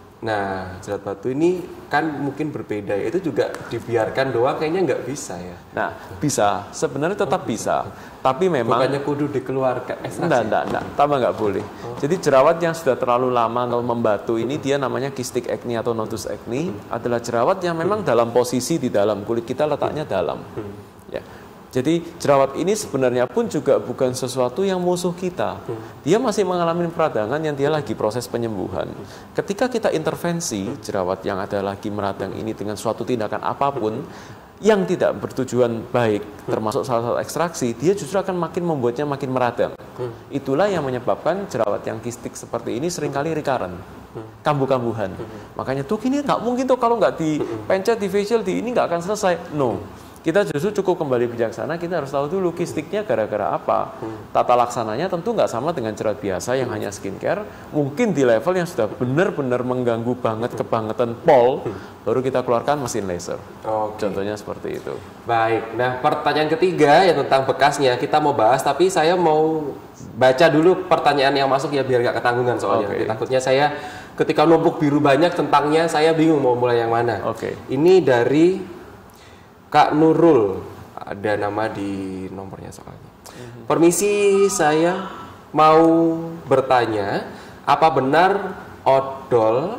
nah jerawat batu ini kan mungkin berbeda, itu juga dibiarkan doang kayaknya nggak bisa ya? Nah bisa, sebenarnya tetap bisa, tapi memang bukannya kudu dikeluarkan ekstraksi? Enggak, enggak, enggak, tambah nggak boleh. Oh. Jadi jerawat yang sudah terlalu lama atau membatu ini dia namanya cystic acne atau nodus acne, hmm. adalah jerawat yang memang hmm. dalam posisi di dalam kulit kita letaknya dalam. Hmm. Ya. Jadi jerawat ini sebenarnya pun juga bukan sesuatu yang musuh kita. Dia masih mengalami peradangan yang dia lagi proses penyembuhan. Ketika kita intervensi jerawat yang ada lagi meradang ini dengan suatu tindakan apapun yang tidak bertujuan baik, termasuk salah satu ekstraksi, dia justru akan makin membuatnya makin meradang. Itulah yang menyebabkan jerawat yang kistik seperti ini seringkali recurrent, kambuh-kambuhan. Makanya tuh ini nggak mungkin tuh kalau nggak dipencet, di facial, di ini nggak akan selesai. No. Kita justru cukup kembali bijaksana, kita harus tahu dulu kistiknya gara-gara apa. Tata laksananya tentu nggak sama dengan jerawat biasa yang hanya skincare. Mungkin di level yang sudah benar-benar mengganggu banget kebangetan pol, baru kita keluarkan mesin laser. Oke. Contohnya seperti itu. Baik, nah pertanyaan ketiga yang tentang bekasnya kita mau bahas, tapi saya mau baca dulu pertanyaan yang masuk ya biar nggak ketanggungan soalnya. Oke. Takutnya saya ketika numpuk biru banyak tentangnya, saya bingung mau mulai yang mana. Oke. Ini dari Kak Nurul, ada nama di nomornya soalnya. Permisi, saya mau bertanya, apa benar odol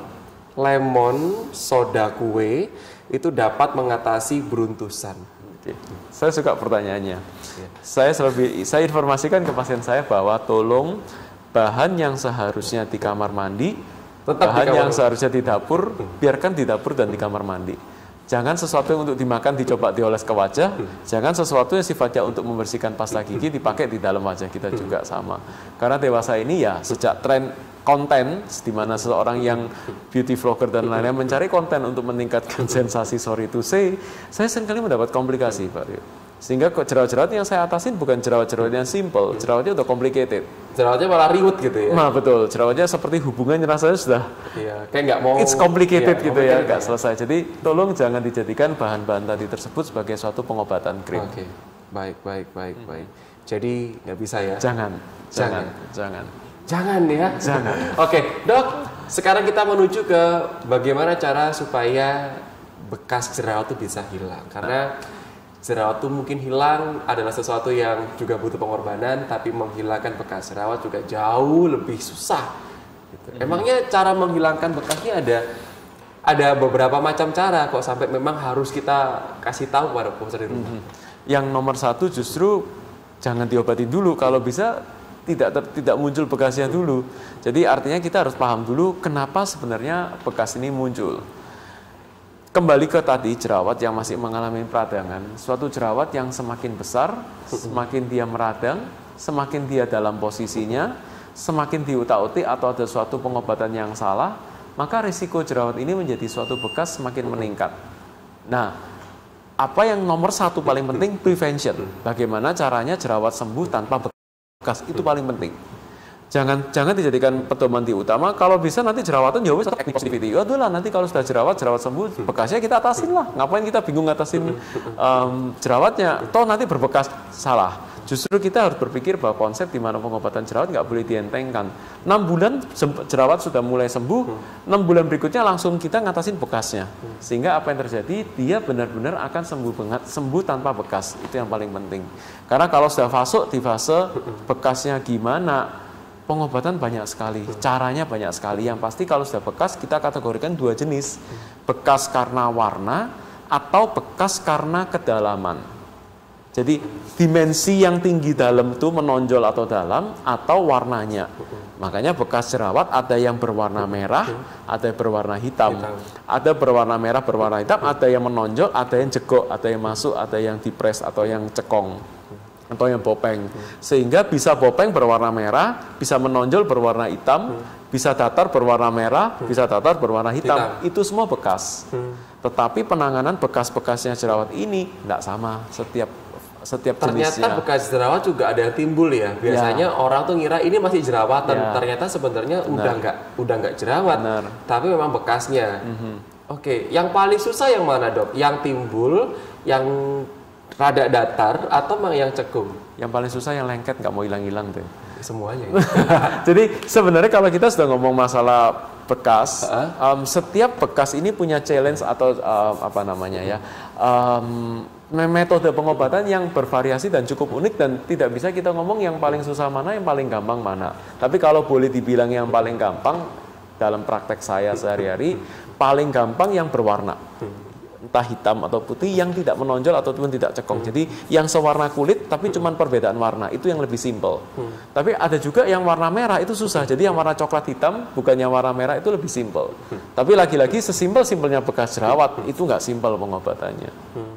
lemon soda kue itu dapat mengatasi beruntusan? Oke. Saya suka pertanyaannya. Ya. Saya selalu, saya informasikan ke pasien saya bahwa tolong bahan yang seharusnya di kamar mandi, tetap bahan yang seharusnya di dapur, biarkan di dapur dan di kamar mandi. Jangan sesuatu yang untuk dimakan dicoba dioles ke wajah, hmm. jangan sesuatu yang sifatnya untuk membersihkan pasta gigi dipakai di dalam wajah kita juga sama. Karena dewasa ini ya sejak tren konten, di mana seseorang yang beauty vlogger dan lain-lain mencari konten untuk meningkatkan sensasi sorry to say, saya seringkali mendapat komplikasi Pak Rio. Sehingga jerawat-jerawat yang saya atasin bukan jerawat-jerawat yang simple, jerawatnya udah complicated. Jerawatnya malah ribut gitu ya? Nah betul, jerawatnya seperti hubungan rasanya sudah iya, kayak nggak mau it's complicated iya, gitu ya, nggak selesai. Jadi tolong jangan dijadikan bahan-bahan tadi tersebut sebagai suatu pengobatan krim. Oke, okay. baik, baik, baik, hmm. baik. Jadi nggak bisa ya? Jangan, jangan, jangan. Jangan ya? Jangan. Oke, okay, dok, sekarang kita menuju ke bagaimana cara supaya bekas jerawat itu bisa hilang. Karena jerawat itu mungkin hilang adalah sesuatu yang juga butuh pengorbanan, tapi menghilangkan bekas jerawat juga jauh lebih susah. Gitu. Mm-hmm. Emangnya cara menghilangkan bekasnya ada ada beberapa macam cara kok sampai memang harus kita kasih tahu kepada pemirsa di rumah. Mm-hmm. Yang nomor satu justru jangan diobatin dulu, kalau bisa tidak ter, tidak muncul bekasnya dulu. Jadi artinya kita harus paham dulu kenapa sebenarnya bekas ini muncul. Kembali ke tadi jerawat yang masih mengalami peradangan, suatu jerawat yang semakin besar, semakin dia meradang, semakin dia dalam posisinya, semakin diutak-utik atau ada suatu pengobatan yang salah, maka risiko jerawat ini menjadi suatu bekas semakin meningkat. Nah, apa yang nomor satu paling penting? Prevention. Bagaimana caranya jerawat sembuh tanpa bekas, itu paling penting. Jangan jangan dijadikan pedoman di utama. Kalau bisa nanti jerawatan ya wis acne positivity. Waduh lah nanti kalau sudah jerawat jerawat sembuh bekasnya kita atasin lah. Ngapain kita bingung ngatasin um, jerawatnya? Toh nanti berbekas, salah. Justru kita harus berpikir bahwa konsep di mana pengobatan jerawat nggak boleh dientengkan. enam bulan jerawat sudah mulai sembuh, enam bulan berikutnya langsung kita ngatasin bekasnya. Sehingga apa yang terjadi, dia benar-benar akan sembuh banget, sembuh tanpa bekas. Itu yang paling penting. Karena kalau sudah masuk di fase bekasnya gimana, pengobatan banyak sekali, caranya banyak sekali. Yang pasti kalau sudah bekas, kita kategorikan dua jenis. Bekas karena warna atau bekas karena kedalaman. Jadi dimensi yang tinggi dalam itu menonjol atau dalam atau warnanya. Makanya bekas jerawat ada yang berwarna merah, ada yang berwarna hitam. Ada berwarna merah, berwarna hitam, ada yang menonjol, ada yang jegok, ada yang masuk, ada yang dipres atau yang cekong atau yang bopeng. Sehingga bisa bopeng berwarna merah, bisa menonjol berwarna hitam, bisa datar berwarna merah, bisa datar berwarna hitam. Itu semua bekas. Tetapi penanganan bekas-bekasnya jerawat ini tidak sama setiap setiap ternyata jenisnya. Bekas jerawat juga ada yang timbul ya. Biasanya ya. Orang tuh ngira ini masih jerawatan, ya. Ternyata sebenarnya udah nggak udah nggak jerawat, benar. Tapi memang bekasnya. Mm-hmm. Oke, yang paling susah yang mana dok? Yang timbul, yang rada datar, atau yang cekung? Yang paling susah yang lengket nggak mau hilang-hilang deh. Semuanya. Jadi sebenarnya kalau kita sudah ngomong masalah bekas, uh-huh. um, setiap bekas ini punya challenge atau um, apa namanya ya. Um, metode pengobatan yang bervariasi dan cukup unik dan tidak bisa kita ngomong yang paling susah mana, yang paling gampang mana. Tapi kalau boleh dibilang yang paling gampang dalam praktek saya sehari-hari, paling gampang yang berwarna. Entah hitam atau putih yang tidak menonjol ataupun tidak cekong. Jadi yang sewarna kulit tapi cuma perbedaan warna, itu yang lebih simple. Tapi ada juga yang warna merah, itu susah. Jadi yang warna coklat hitam bukannya warna merah, itu lebih simple. Tapi lagi-lagi sesimpel-simpelnya bekas jerawat, itu nggak simple pengobatannya.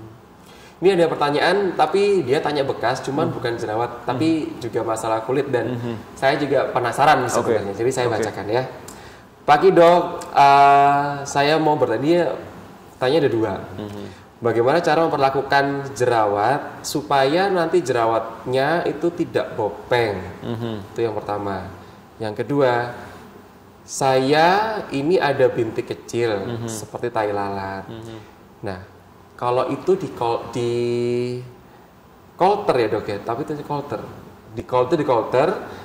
Ini ada pertanyaan, tapi dia tanya bekas, cuman hmm. bukan jerawat, tapi hmm. juga masalah kulit dan hmm. saya juga penasaran sebenarnya. Okay. Jadi saya okay. bacakan ya. Pagi dok, uh, saya mau bertanya, tanya ada dua. Hmm. Bagaimana cara memperlakukan jerawat supaya nanti jerawatnya itu tidak bopeng? Hmm. Itu yang pertama. Yang kedua, saya ini ada bintik kecil hmm. seperti tai lalat. Hmm. Nah. Kalau itu di di kolter ya dok ya, tapi itu di kolter, di kolter di kolter,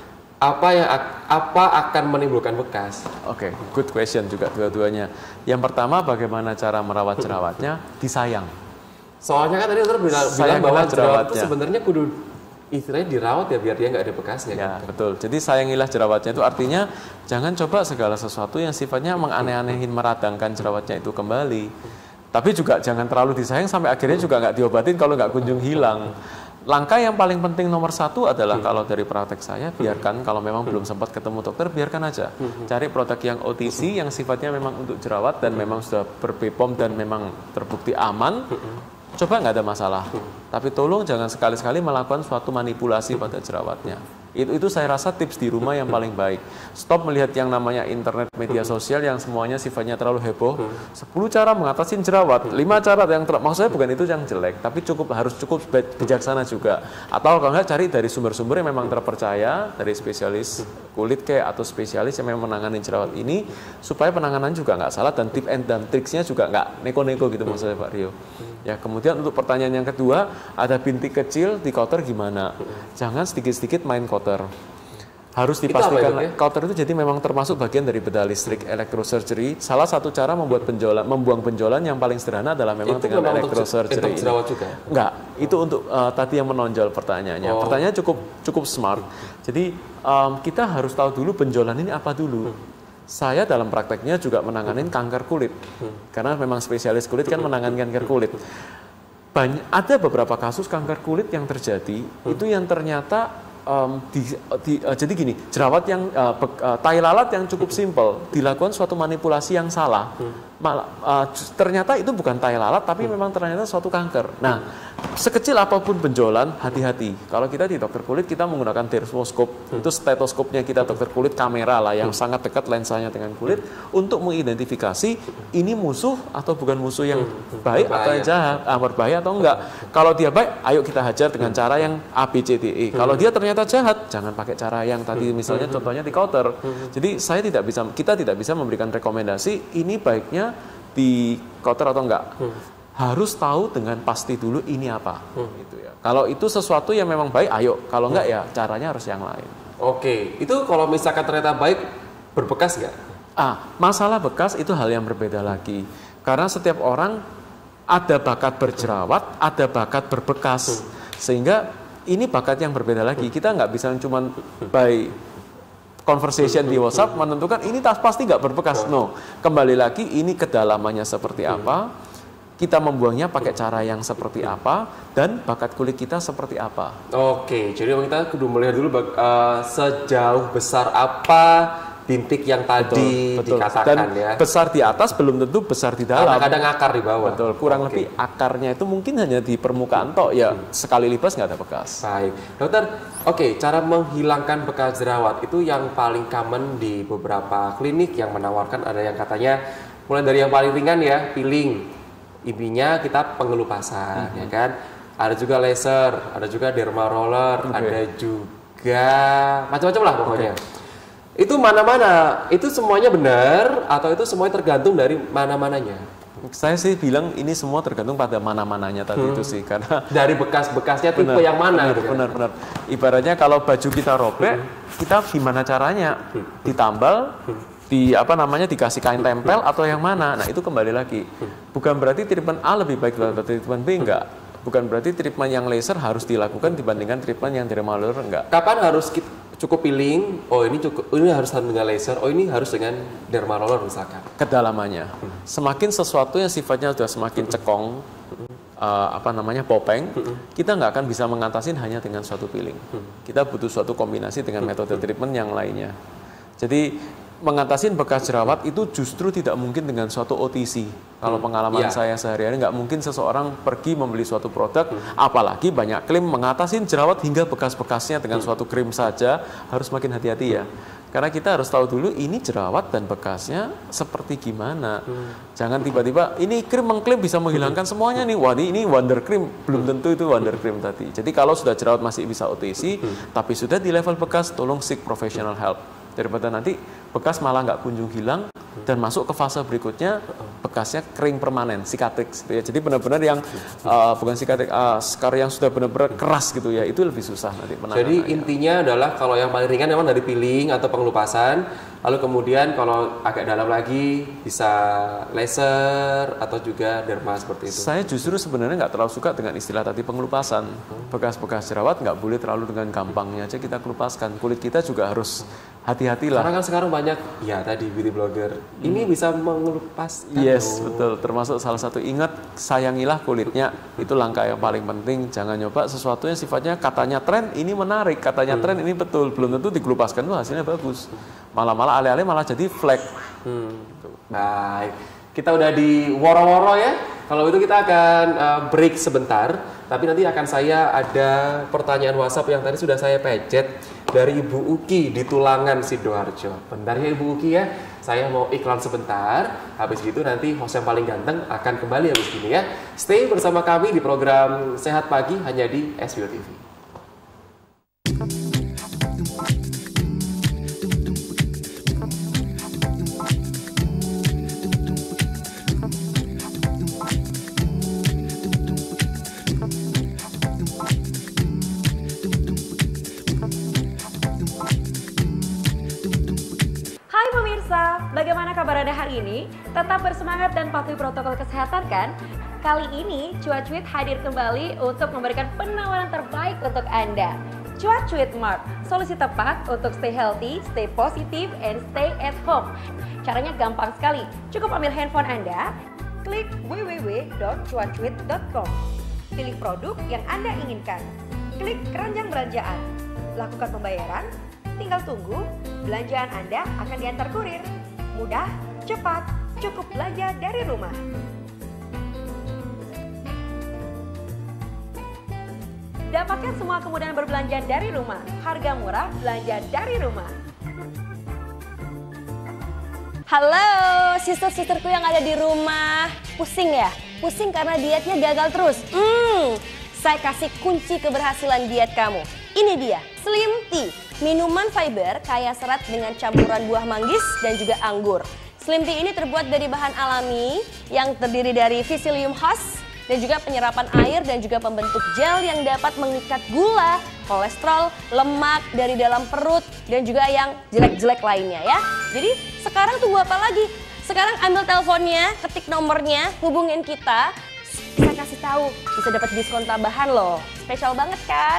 apa yang apa akan menimbulkan bekas? Oke, okay, good question juga dua-duanya. Yang pertama, bagaimana cara merawat jerawatnya? Disayang. Soalnya kan tadi dokter bilang, bilang bahwa jerawat itu sebenarnya kudu istilahnya dirawat ya biar dia nggak ada bekasnya. Ya kan? Betul. Jadi sayangilah jerawatnya itu artinya jangan coba segala sesuatu yang sifatnya menganeh-anehin meradangkan jerawatnya itu kembali. Tapi juga jangan terlalu disayang sampai akhirnya juga nggak diobatin kalau nggak kunjung hilang. Langkah yang paling penting nomor satu adalah kalau dari praktek saya, biarkan kalau memang belum sempat ketemu dokter, biarkan aja. Cari produk yang O T C yang sifatnya memang untuk jerawat dan memang sudah ber-B P O M dan memang terbukti aman. Coba nggak ada masalah. Tapi tolong jangan sekali-sekali melakukan suatu manipulasi pada jerawatnya. Itu, itu saya rasa tips di rumah yang paling baik. Stop melihat yang namanya internet media sosial yang semuanya sifatnya terlalu heboh. sepuluh cara mengatasi jerawat, lima cara yang ter... maksud saya bukan itu yang jelek, tapi cukup harus cukup bijaksana juga. Atau kalau nggak cari dari sumber-sumber yang memang terpercaya, dari spesialis kulit kayak atau spesialis yang memang menangani jerawat ini, supaya penanganan juga nggak salah dan tip and dan triksnya juga nggak neko-neko gitu maksudnya Pak Rio. Ya, kemudian untuk pertanyaan yang kedua, ada bintik kecil di counter gimana? Jangan sedikit-sedikit main counter. Harus dipastikan itu counter itu jadi memang termasuk bagian dari bedah listrik electrosurgery. Salah satu cara membuat benjolan, membuang benjolan yang paling sederhana adalah memang itu dengan memang electrosurgery. Untuk jerawat juga? Enggak, itu untuk uh, tadi yang menonjol pertanyaannya. Oh. Pertanyaannya cukup cukup smart. Jadi um, kita harus tahu dulu benjolan ini apa dulu. Hmm. Saya dalam prakteknya juga menangani kanker kulit, hmm. karena memang spesialis kulit kan menangani kanker kulit. Banyak, ada beberapa kasus kanker kulit yang terjadi, hmm. itu yang ternyata um, di, di, uh, jadi gini, jerawat yang uh, uh, tai lalat yang cukup simpel, dilakukan suatu manipulasi yang salah. Hmm. Malah, uh, ternyata itu bukan tai lalat, tapi hmm. memang ternyata suatu kanker. Nah, sekecil apapun benjolan, hati-hati. Kalau kita di dokter kulit, kita menggunakan dermoskop, hmm. itu stetoskopnya kita dokter kulit, kamera lah yang hmm. sangat dekat lensanya dengan kulit, hmm. untuk mengidentifikasi ini musuh atau bukan musuh yang hmm. baik berbahaya. Atau yang jahat, ah, berbahaya atau enggak. Kalau dia baik, ayo kita hajar dengan hmm. cara yang A, B, C, D, E. Hmm. Kalau dia ternyata jahat, jangan pakai cara yang tadi misalnya hmm. contohnya di counter. Hmm. Jadi saya tidak bisa, kita tidak bisa memberikan rekomendasi ini baiknya di counter atau enggak. Hmm. harus tahu dengan pasti dulu ini apa. Hmm. Gitu ya. Kalau itu sesuatu yang memang baik, ayo. Kalau enggak ya caranya harus yang lain. Oke, itu kalau misalkan ternyata baik, berbekas nggak? Ah, masalah bekas itu hal yang berbeda lagi. Karena setiap orang ada bakat berjerawat, ada bakat berbekas. Hmm. Sehingga ini bakat yang berbeda lagi. Kita nggak bisa cuma by conversation di WhatsApp menentukan ini tas pasti nggak berbekas. No, kembali lagi ini kedalamannya seperti apa, kita membuangnya pakai cara yang seperti apa, dan bakat kulit kita seperti apa. Oke, jadi kita kudu melihat dulu uh, sejauh besar apa bintik yang tadi betul, betul. dikatakan dan ya. Besar di atas belum tentu besar di dalam. Kadang-kadang akar di bawah. Betul, kurang Oke. lebih akarnya itu mungkin hanya di permukaan tok ya, hmm. sekali lipas nggak ada bekas. Baik, dokter. Oke, cara menghilangkan bekas jerawat itu yang paling common di beberapa klinik yang menawarkan ada yang katanya mulai dari yang paling ringan ya, peeling. Intinya kita pengelupasan, hmm. ya kan. Ada juga laser, ada juga derma roller, okay. ada juga macam-macam lah pokoknya. Okay. Itu mana-mana, itu semuanya benar atau itu semuanya tergantung dari mana-mananya? Saya sih bilang ini semua tergantung pada mana-mananya tadi hmm. itu sih, karena dari bekas-bekasnya tipe benar, yang mana? Benar-benar. Gitu, ibaratnya kalau baju kita robek, hmm. kita gimana caranya? Hmm. Ditambal, hmm. di apa namanya dikasih kain tempel atau yang mana? Nah itu kembali lagi. Bukan berarti treatment A lebih baik daripada treatment B, enggak. Bukan berarti treatment yang laser harus dilakukan dibandingkan treatment yang derma roller, enggak. Kapan harus kita cukup peeling, oh ini cukup, ini harus dengan laser, oh ini harus dengan derma roller misalkan. Kedalamannya, hmm. semakin sesuatu yang sifatnya sudah semakin cekong, hmm. uh, apa namanya popeng, hmm. kita nggak akan bisa mengatasi hanya dengan suatu peeling. Hmm. Kita butuh suatu kombinasi dengan metode treatment yang lainnya. Jadi mengatasi bekas jerawat itu justru tidak mungkin dengan suatu O T C. Kalau hmm. pengalaman yeah. saya sehari-hari nggak mungkin seseorang pergi membeli suatu produk, hmm. apalagi banyak klaim mengatasi jerawat hingga bekas-bekasnya dengan hmm. suatu krim saja, harus makin hati-hati ya. Karena kita harus tahu dulu ini jerawat dan bekasnya seperti gimana. Hmm. Jangan tiba-tiba ini krim mengklaim bisa menghilangkan hmm. semuanya nih. Wah ini wonder cream, belum tentu itu wonder cream tadi. Jadi kalau sudah jerawat masih bisa O T C, hmm. tapi sudah di level bekas, tolong seek professional help. Daripada nanti bekas malah nggak kunjung hilang dan masuk ke fase berikutnya bekasnya kering permanen, sikatrix gitu ya. Jadi benar-benar yang uh, bukan sikatrix, uh, skar yang sudah benar-benar keras gitu ya, itu lebih susah nanti penanganannya. Jadi intinya adalah kalau yang paling ringan memang dari peeling atau pengelupasan, lalu kemudian kalau agak dalam lagi bisa laser atau juga derma seperti itu. Saya justru sebenarnya nggak terlalu suka dengan istilah tadi pengelupasan. Bekas-bekas jerawat nggak boleh terlalu dengan gampangnya aja kita kelupaskan. Kulit kita juga harus hati-hatilah. Karena kan sekarang banyak ya tadi beauty blogger hmm. ini bisa mengelupaskan. Yes, loh. Betul. Termasuk salah satu, ingat sayangilah kulitnya. Itu langkah yang paling penting. Jangan nyoba sesuatu yang sifatnya katanya tren ini menarik, katanya hmm. tren ini betul, belum tentu dikelupaskan tuh hasilnya bagus. Malah-malah alih-alih malah jadi flek. Hmm. Baik. Kita udah di woro-woro ya. Kalau itu kita akan uh, break sebentar, tapi nanti akan saya ada pertanyaan WhatsApp yang tadi sudah saya pencet dari Ibu Uki di Tulangan Sidoarjo. Bentar ya Ibu Uki ya, saya mau iklan sebentar. Habis itu nanti host yang paling ganteng akan kembali habis ini ya. Stay bersama kami di program Sehat Pagi hanya di S B O T V. Bagaimana kabar Anda hari ini? Tetap bersemangat dan patuhi protokol kesehatan kan? Kali ini Cuacuit hadir kembali untuk memberikan penawaran terbaik untuk Anda. Cuacuit Mart, solusi tepat untuk stay healthy, stay positive, and stay at home. Caranya gampang sekali. Cukup ambil handphone Anda, klik w w w dot cuacuit dot com. Pilih produk yang Anda inginkan. Klik keranjang belanjaan. Lakukan pembayaran, tinggal tunggu, belanjaan Anda akan diantar kurir. Mudah, cepat, cukup belanja dari rumah. Dapatkan semua kemudahan berbelanja dari rumah. Harga murah, belanja dari rumah. Halo, sister-sisterku yang ada di rumah. Pusing ya? Pusing karena dietnya gagal terus. Hmm, saya kasih kunci keberhasilan diet kamu. Ini dia, Slim Tea. Minuman fiber kaya serat dengan campuran buah manggis dan juga anggur. Slim Tea ini terbuat dari bahan alami yang terdiri dari Psyllium husk, dan juga penyerapan air dan juga pembentuk gel yang dapat mengikat gula, kolesterol, lemak dari dalam perut dan juga yang jelek-jelek lainnya ya. Jadi sekarang tunggu apa lagi? Sekarang ambil teleponnya, ketik nomornya, hubungin kita. Saya kasih tahu bisa dapat diskon tambahan loh. Spesial banget kan?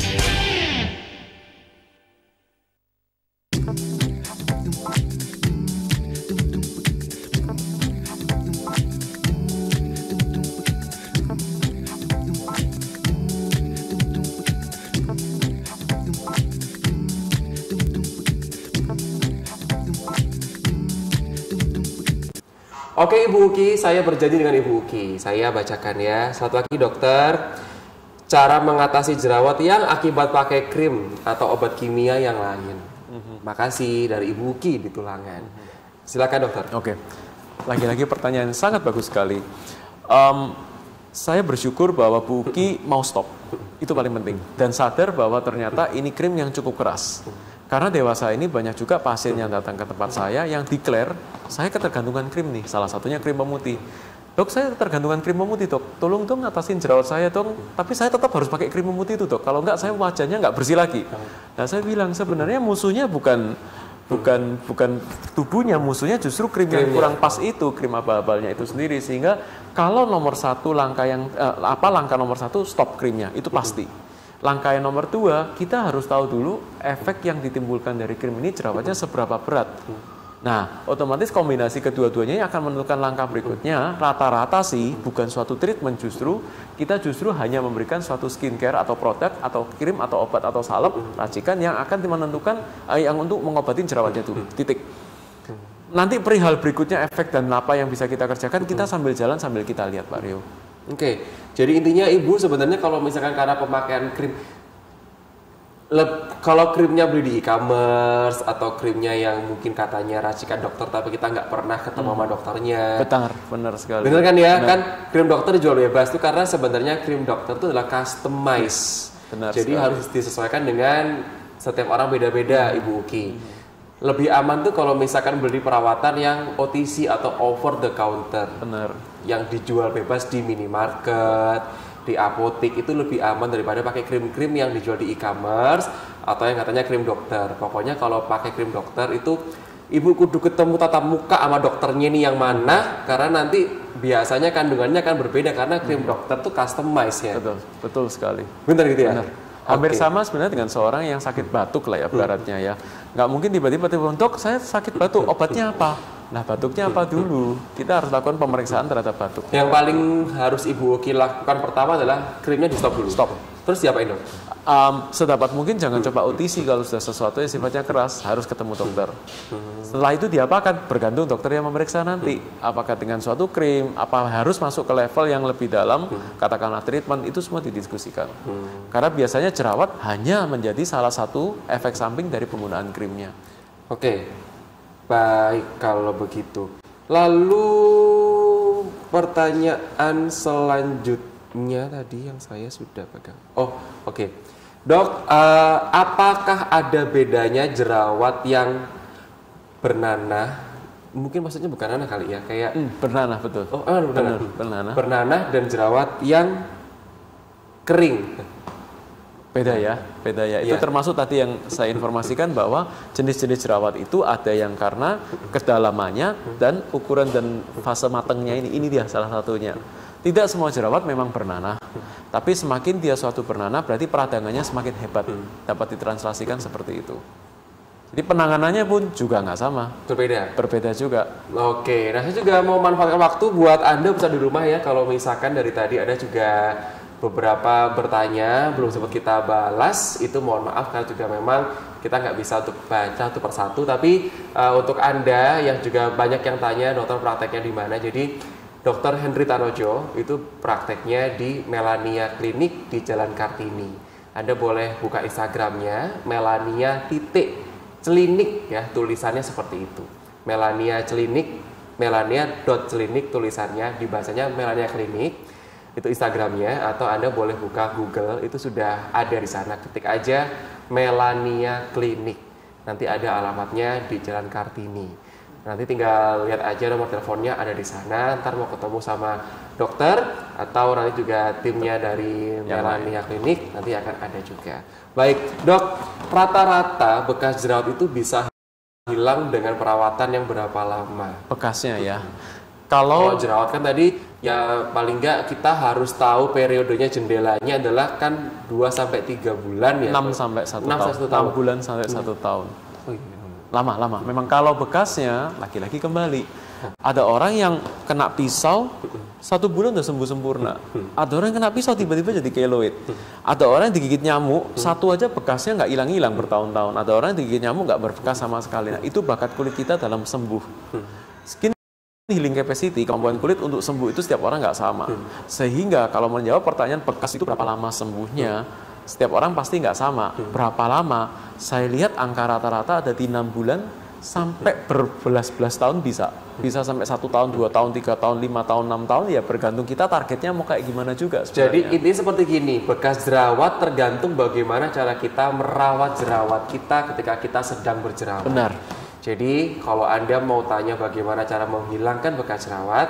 Oke Ibu Uki, saya berjanji dengan Ibu Uki. Saya bacakan ya. Satu lagi dokter, cara mengatasi jerawat yang akibat pakai krim atau obat kimia yang lain. Mm-hmm. Makasih dari Ibu Uki di Tulangan. Silakan dokter. Oke, lagi-lagi pertanyaan sangat bagus sekali. Um, saya bersyukur bahwa Bu Uki mau stop, itu paling penting. Dan sadar bahwa ternyata ini krim yang cukup keras. Karena dewasa ini banyak juga pasien yang datang ke tempat saya yang declare, saya ketergantungan krim nih, salah satunya krim pemutih. Dok, saya ketergantungan krim pemutih dok, tolong dong ngatasin jerawat saya dong, tapi saya tetap harus pakai krim pemutih itu dok, kalau enggak saya wajahnya nggak bersih lagi. Nah saya bilang sebenarnya musuhnya bukan bukan bukan tubuhnya, musuhnya justru krim yang kurang pas itu, krim abal-abalnya itu sendiri. Sehingga kalau nomor satu langkah yang eh, apa langkah nomor satu stop krimnya itu pasti. Langkah yang nomor dua, kita harus tahu dulu efek yang ditimbulkan dari krim ini jerawatnya seberapa berat. Nah, otomatis kombinasi kedua-duanya akan menentukan langkah berikutnya. Rata-rata sih bukan suatu treatment justru, kita justru hanya memberikan suatu skincare atau produk atau krim atau obat atau salep racikan yang akan menentukan eh, yang untuk mengobati jerawatnya dulu. Titik. Nanti perihal berikutnya efek dan apa yang bisa kita kerjakan, kita sambil jalan sambil kita lihat Pak Rio. Oke, jadi intinya Ibu sebenarnya kalau misalkan karena pemakaian krim, leb, kalau krimnya beli di e-commerce atau krimnya yang mungkin katanya racikan dokter tapi kita nggak pernah ketemu hmm. sama dokternya. Benar, benar sekali. Benar kan ya, benar. Kan krim dokter jual bebas itu karena sebenarnya krim dokter itu adalah customize. Benar jadi sekali. harus disesuaikan dengan setiap orang beda-beda hmm. Ibu Uki. Hmm. Lebih aman tuh kalau misalkan beli perawatan yang O T C atau over the counter. Benar. Yang dijual bebas di minimarket, di apotek itu lebih aman daripada pakai krim-krim yang dijual di e-commerce atau yang katanya krim dokter. Pokoknya kalau pakai krim dokter itu Ibu kudu ketemu tatap muka sama dokternya ini yang mana, karena nanti biasanya kandungannya akan berbeda karena krim hmm. dokter tuh customize ya. Betul, betul sekali. Benar gitu ya? Benar. Hampir okay. sama sebenarnya dengan seorang yang sakit batuk lah ya baratnya ya. Nggak mungkin tiba-tiba tiba dok saya sakit batuk, obatnya apa? Nah batuknya apa dulu? Kita harus lakukan pemeriksaan terhadap batuk. Yang paling harus Ibu Uki lakukan pertama adalah krimnya di stop dulu. Stop. Terus diapain dok? Um, sedapat mungkin jangan coba O T C kalau sudah sesuatu yang sifatnya keras, harus ketemu dokter. Setelah itu diapakan? Bergantung dokter yang memeriksa nanti. Apakah dengan suatu krim, apa harus masuk ke level yang lebih dalam, katakanlah treatment, itu semua didiskusikan. Karena biasanya jerawat hanya menjadi salah satu efek samping dari penggunaan krimnya. Oke, baik kalau begitu. Lalu pertanyaan selanjutnya tadi yang saya sudah pegang. Oh, oke. Okay. Dok, uh, apakah ada bedanya jerawat yang bernanah? Mungkin maksudnya bukan nanah kali ya, kayak hmm, bernanah betul. Oh, ah, bernanah. bernanah. Bernanah dan jerawat yang kering. Beda ya, beda ya. Itu ya. Termasuk tadi yang saya informasikan bahwa jenis-jenis jerawat itu ada yang karena kedalamannya dan ukuran dan fase matangnya ini. Ini dia salah satunya. Tidak semua jerawat memang bernanah, tapi semakin dia suatu bernanah berarti peradangannya semakin hebat, dapat ditranslasikan seperti itu. Jadi penanganannya pun juga nggak sama. Berbeda? Berbeda juga. Oke, nah saya juga mau manfaatkan waktu buat Anda bisa di rumah ya, kalau misalkan dari tadi ada juga beberapa bertanya, belum sempat kita balas, itu mohon maaf karena juga memang kita nggak bisa untuk baca satu persatu, tapi uh, untuk Anda yang juga banyak yang tanya dokter prakteknya di mana, jadi dokter Henry Tanojo itu prakteknya di Melania Klinik di Jalan Kartini. Anda boleh buka Instagramnya Melania titik Klinik ya, tulisannya seperti itu. Melania Klinik, Melania dot klinik tulisannya, di bahasanya Melania Klinik. Itu Instagramnya, atau Anda boleh buka Google, itu sudah ada di sana. Ketik aja Melania Klinik. Nanti ada alamatnya di Jalan Kartini. Nanti tinggal lihat aja nomor teleponnya ada di sana. Ntar mau ketemu sama dokter atau nanti juga timnya dari Melania Klinik nanti akan ada juga. Baik, Dok, rata-rata bekas jerawat itu bisa hilang dengan perawatan yang berapa lama? Bekasnya ya. Kalau Kalau jerawat kan tadi ya paling nggak kita harus tahu periodenya, jendelanya adalah kan dua sampai tiga bulan ya. enam sampai satu enam tahun. sampai satu enam tahun. bulan sampai satu tahun. Oh, iya. Lama, lama. Memang kalau bekasnya laki-laki kembali. Ada orang yang kena pisau satu bulan udah sembuh sempurna. Ada orang yang kena pisau tiba-tiba jadi keloid. Ada orang yang digigit nyamuk satu aja bekasnya nggak hilang-hilang bertahun-tahun. Ada orang yang digigit nyamuk nggak berbekas sama sekali. Nah itu bakat kulit kita dalam sembuh. Skin healing capacity, kemampuan kulit untuk sembuh itu setiap orang nggak sama. Sehingga kalau menjawab pertanyaan bekas itu berapa lama sembuhnya, setiap orang pasti nggak sama. Berapa lama? Saya lihat angka rata-rata ada di enam bulan sampai berbelas-belas tahun bisa. Bisa sampai satu tahun, dua tahun, tiga tahun, lima tahun, enam tahun, ya bergantung kita targetnya mau kayak gimana juga sebenarnya. Jadi ini seperti gini, bekas jerawat tergantung bagaimana cara kita merawat jerawat kita ketika kita sedang berjerawat. Benar. Jadi kalau Anda mau tanya bagaimana cara menghilangkan bekas jerawat,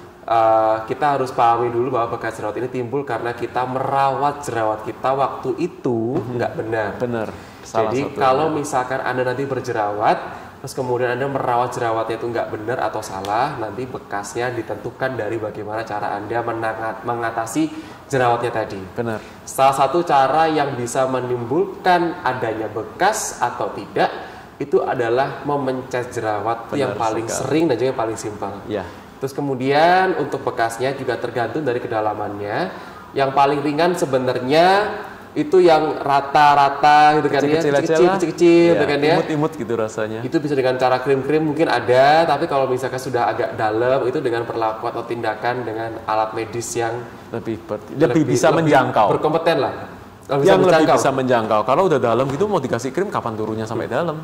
uh, kita harus pahami dulu bahwa bekas jerawat ini timbul karena kita merawat jerawat kita waktu itu nggak benar. Benar. Jadi satunya. kalau misalkan Anda nanti berjerawat, terus kemudian Anda merawat jerawatnya itu nggak benar atau salah, nanti bekasnya ditentukan dari bagaimana cara Anda menangat, mengatasi jerawatnya tadi. Benar. Salah satu cara yang bisa menimbulkan adanya bekas atau tidak, itu adalah memencet jerawat. Itu Benar yang paling sekali. sering dan juga yang paling simpel. Ya. Terus kemudian untuk bekasnya juga tergantung dari kedalamannya. Yang paling ringan sebenarnya itu yang rata-rata gitu kan ya, Kecil-kecil aja kecil-kecil, lah. kecil-kecil gitu Ya, kan ya. imut-imut gitu rasanya. Itu bisa dengan cara krim-krim mungkin ada, tapi kalau misalkan sudah agak dalam itu dengan perlakuan atau tindakan dengan alat medis yang Lebih ber- lebih, bisa menjangkau. berkompeten lah. Lebih Yang bisa lebih menjangkau. bisa menjangkau. Kalau udah dalam gitu mau dikasih krim kapan turunnya sampai dalam?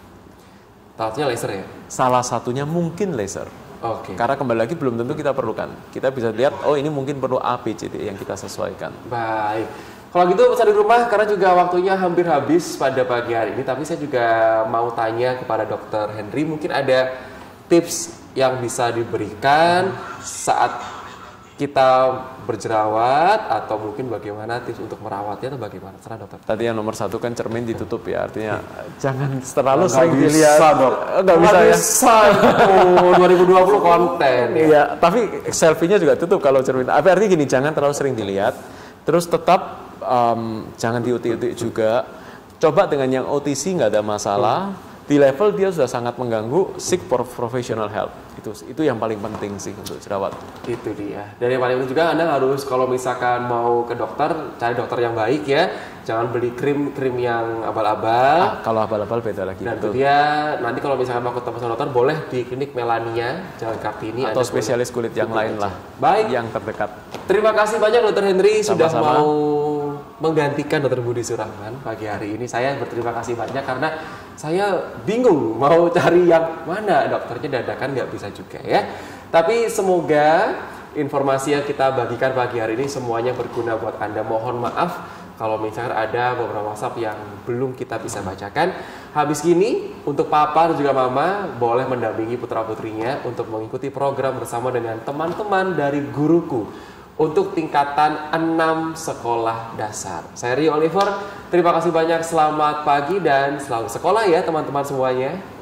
Alatnya laser ya. Salah satunya mungkin laser. Oke. Karena kembali lagi belum tentu kita perlukan. Kita bisa lihat, oh ini mungkin perlu A, B, C, D yang kita sesuaikan. Baik. Kalau gitu pesan di rumah, karena juga waktunya hampir habis pada pagi hari ini, tapi saya juga mau tanya kepada Dokter Henry, mungkin ada tips yang bisa diberikan saat kita berjerawat atau mungkin bagaimana tips untuk merawatnya atau bagaimana? Serah dokter. Tadi yang nomor satu kan cermin ditutup ya, artinya jangan terlalu Nggak sering bisa, dilihat. Dok. Nggak bisa ya. Bisa, oh, dua ribu dua puluh konten ya. Iya, tapi selfie-nya juga tutup kalau cermin. Apa artinya gini, jangan terlalu sering dilihat. Terus tetap um, jangan diutik-utik juga. Coba dengan yang O T C nggak ada masalah. Di level dia sudah sangat mengganggu, seek for professional help. Itu itu yang paling penting sih untuk jerawat. Itu dia. Dan yang paling penting juga Anda harus kalau misalkan mau ke dokter, cari dokter yang baik ya. Jangan beli krim-krim yang abal-abal. Ah, kalau abal-abal beda lagi. Dan itu betul. dia, nanti kalau misalkan mau ketemu sama dokter, boleh di klinik Melania, Jalan Kartini. Atau Anda spesialis boleh kulit yang ikut lain aja. lah. Baik. Yang terdekat. Terima kasih banyak Dokter Henry sudah Sama-sama. mau menggantikan Dokter Budi Surahman pagi hari ini. Saya berterima kasih banyak karena saya bingung mau cari yang mana dokternya dadakan nggak bisa juga ya. Tapi semoga informasi yang kita bagikan pagi hari ini semuanya berguna buat Anda. Mohon maaf kalau misalkan ada beberapa WhatsApp yang belum kita bisa bacakan. Habis gini, untuk papa dan juga mama boleh mendampingi putra-putrinya untuk mengikuti program bersama dengan teman-teman dari Guruku untuk tingkatan enam sekolah dasar. Saya Rio Oliver, terima kasih banyak, selamat pagi dan selalu sekolah ya teman-teman semuanya.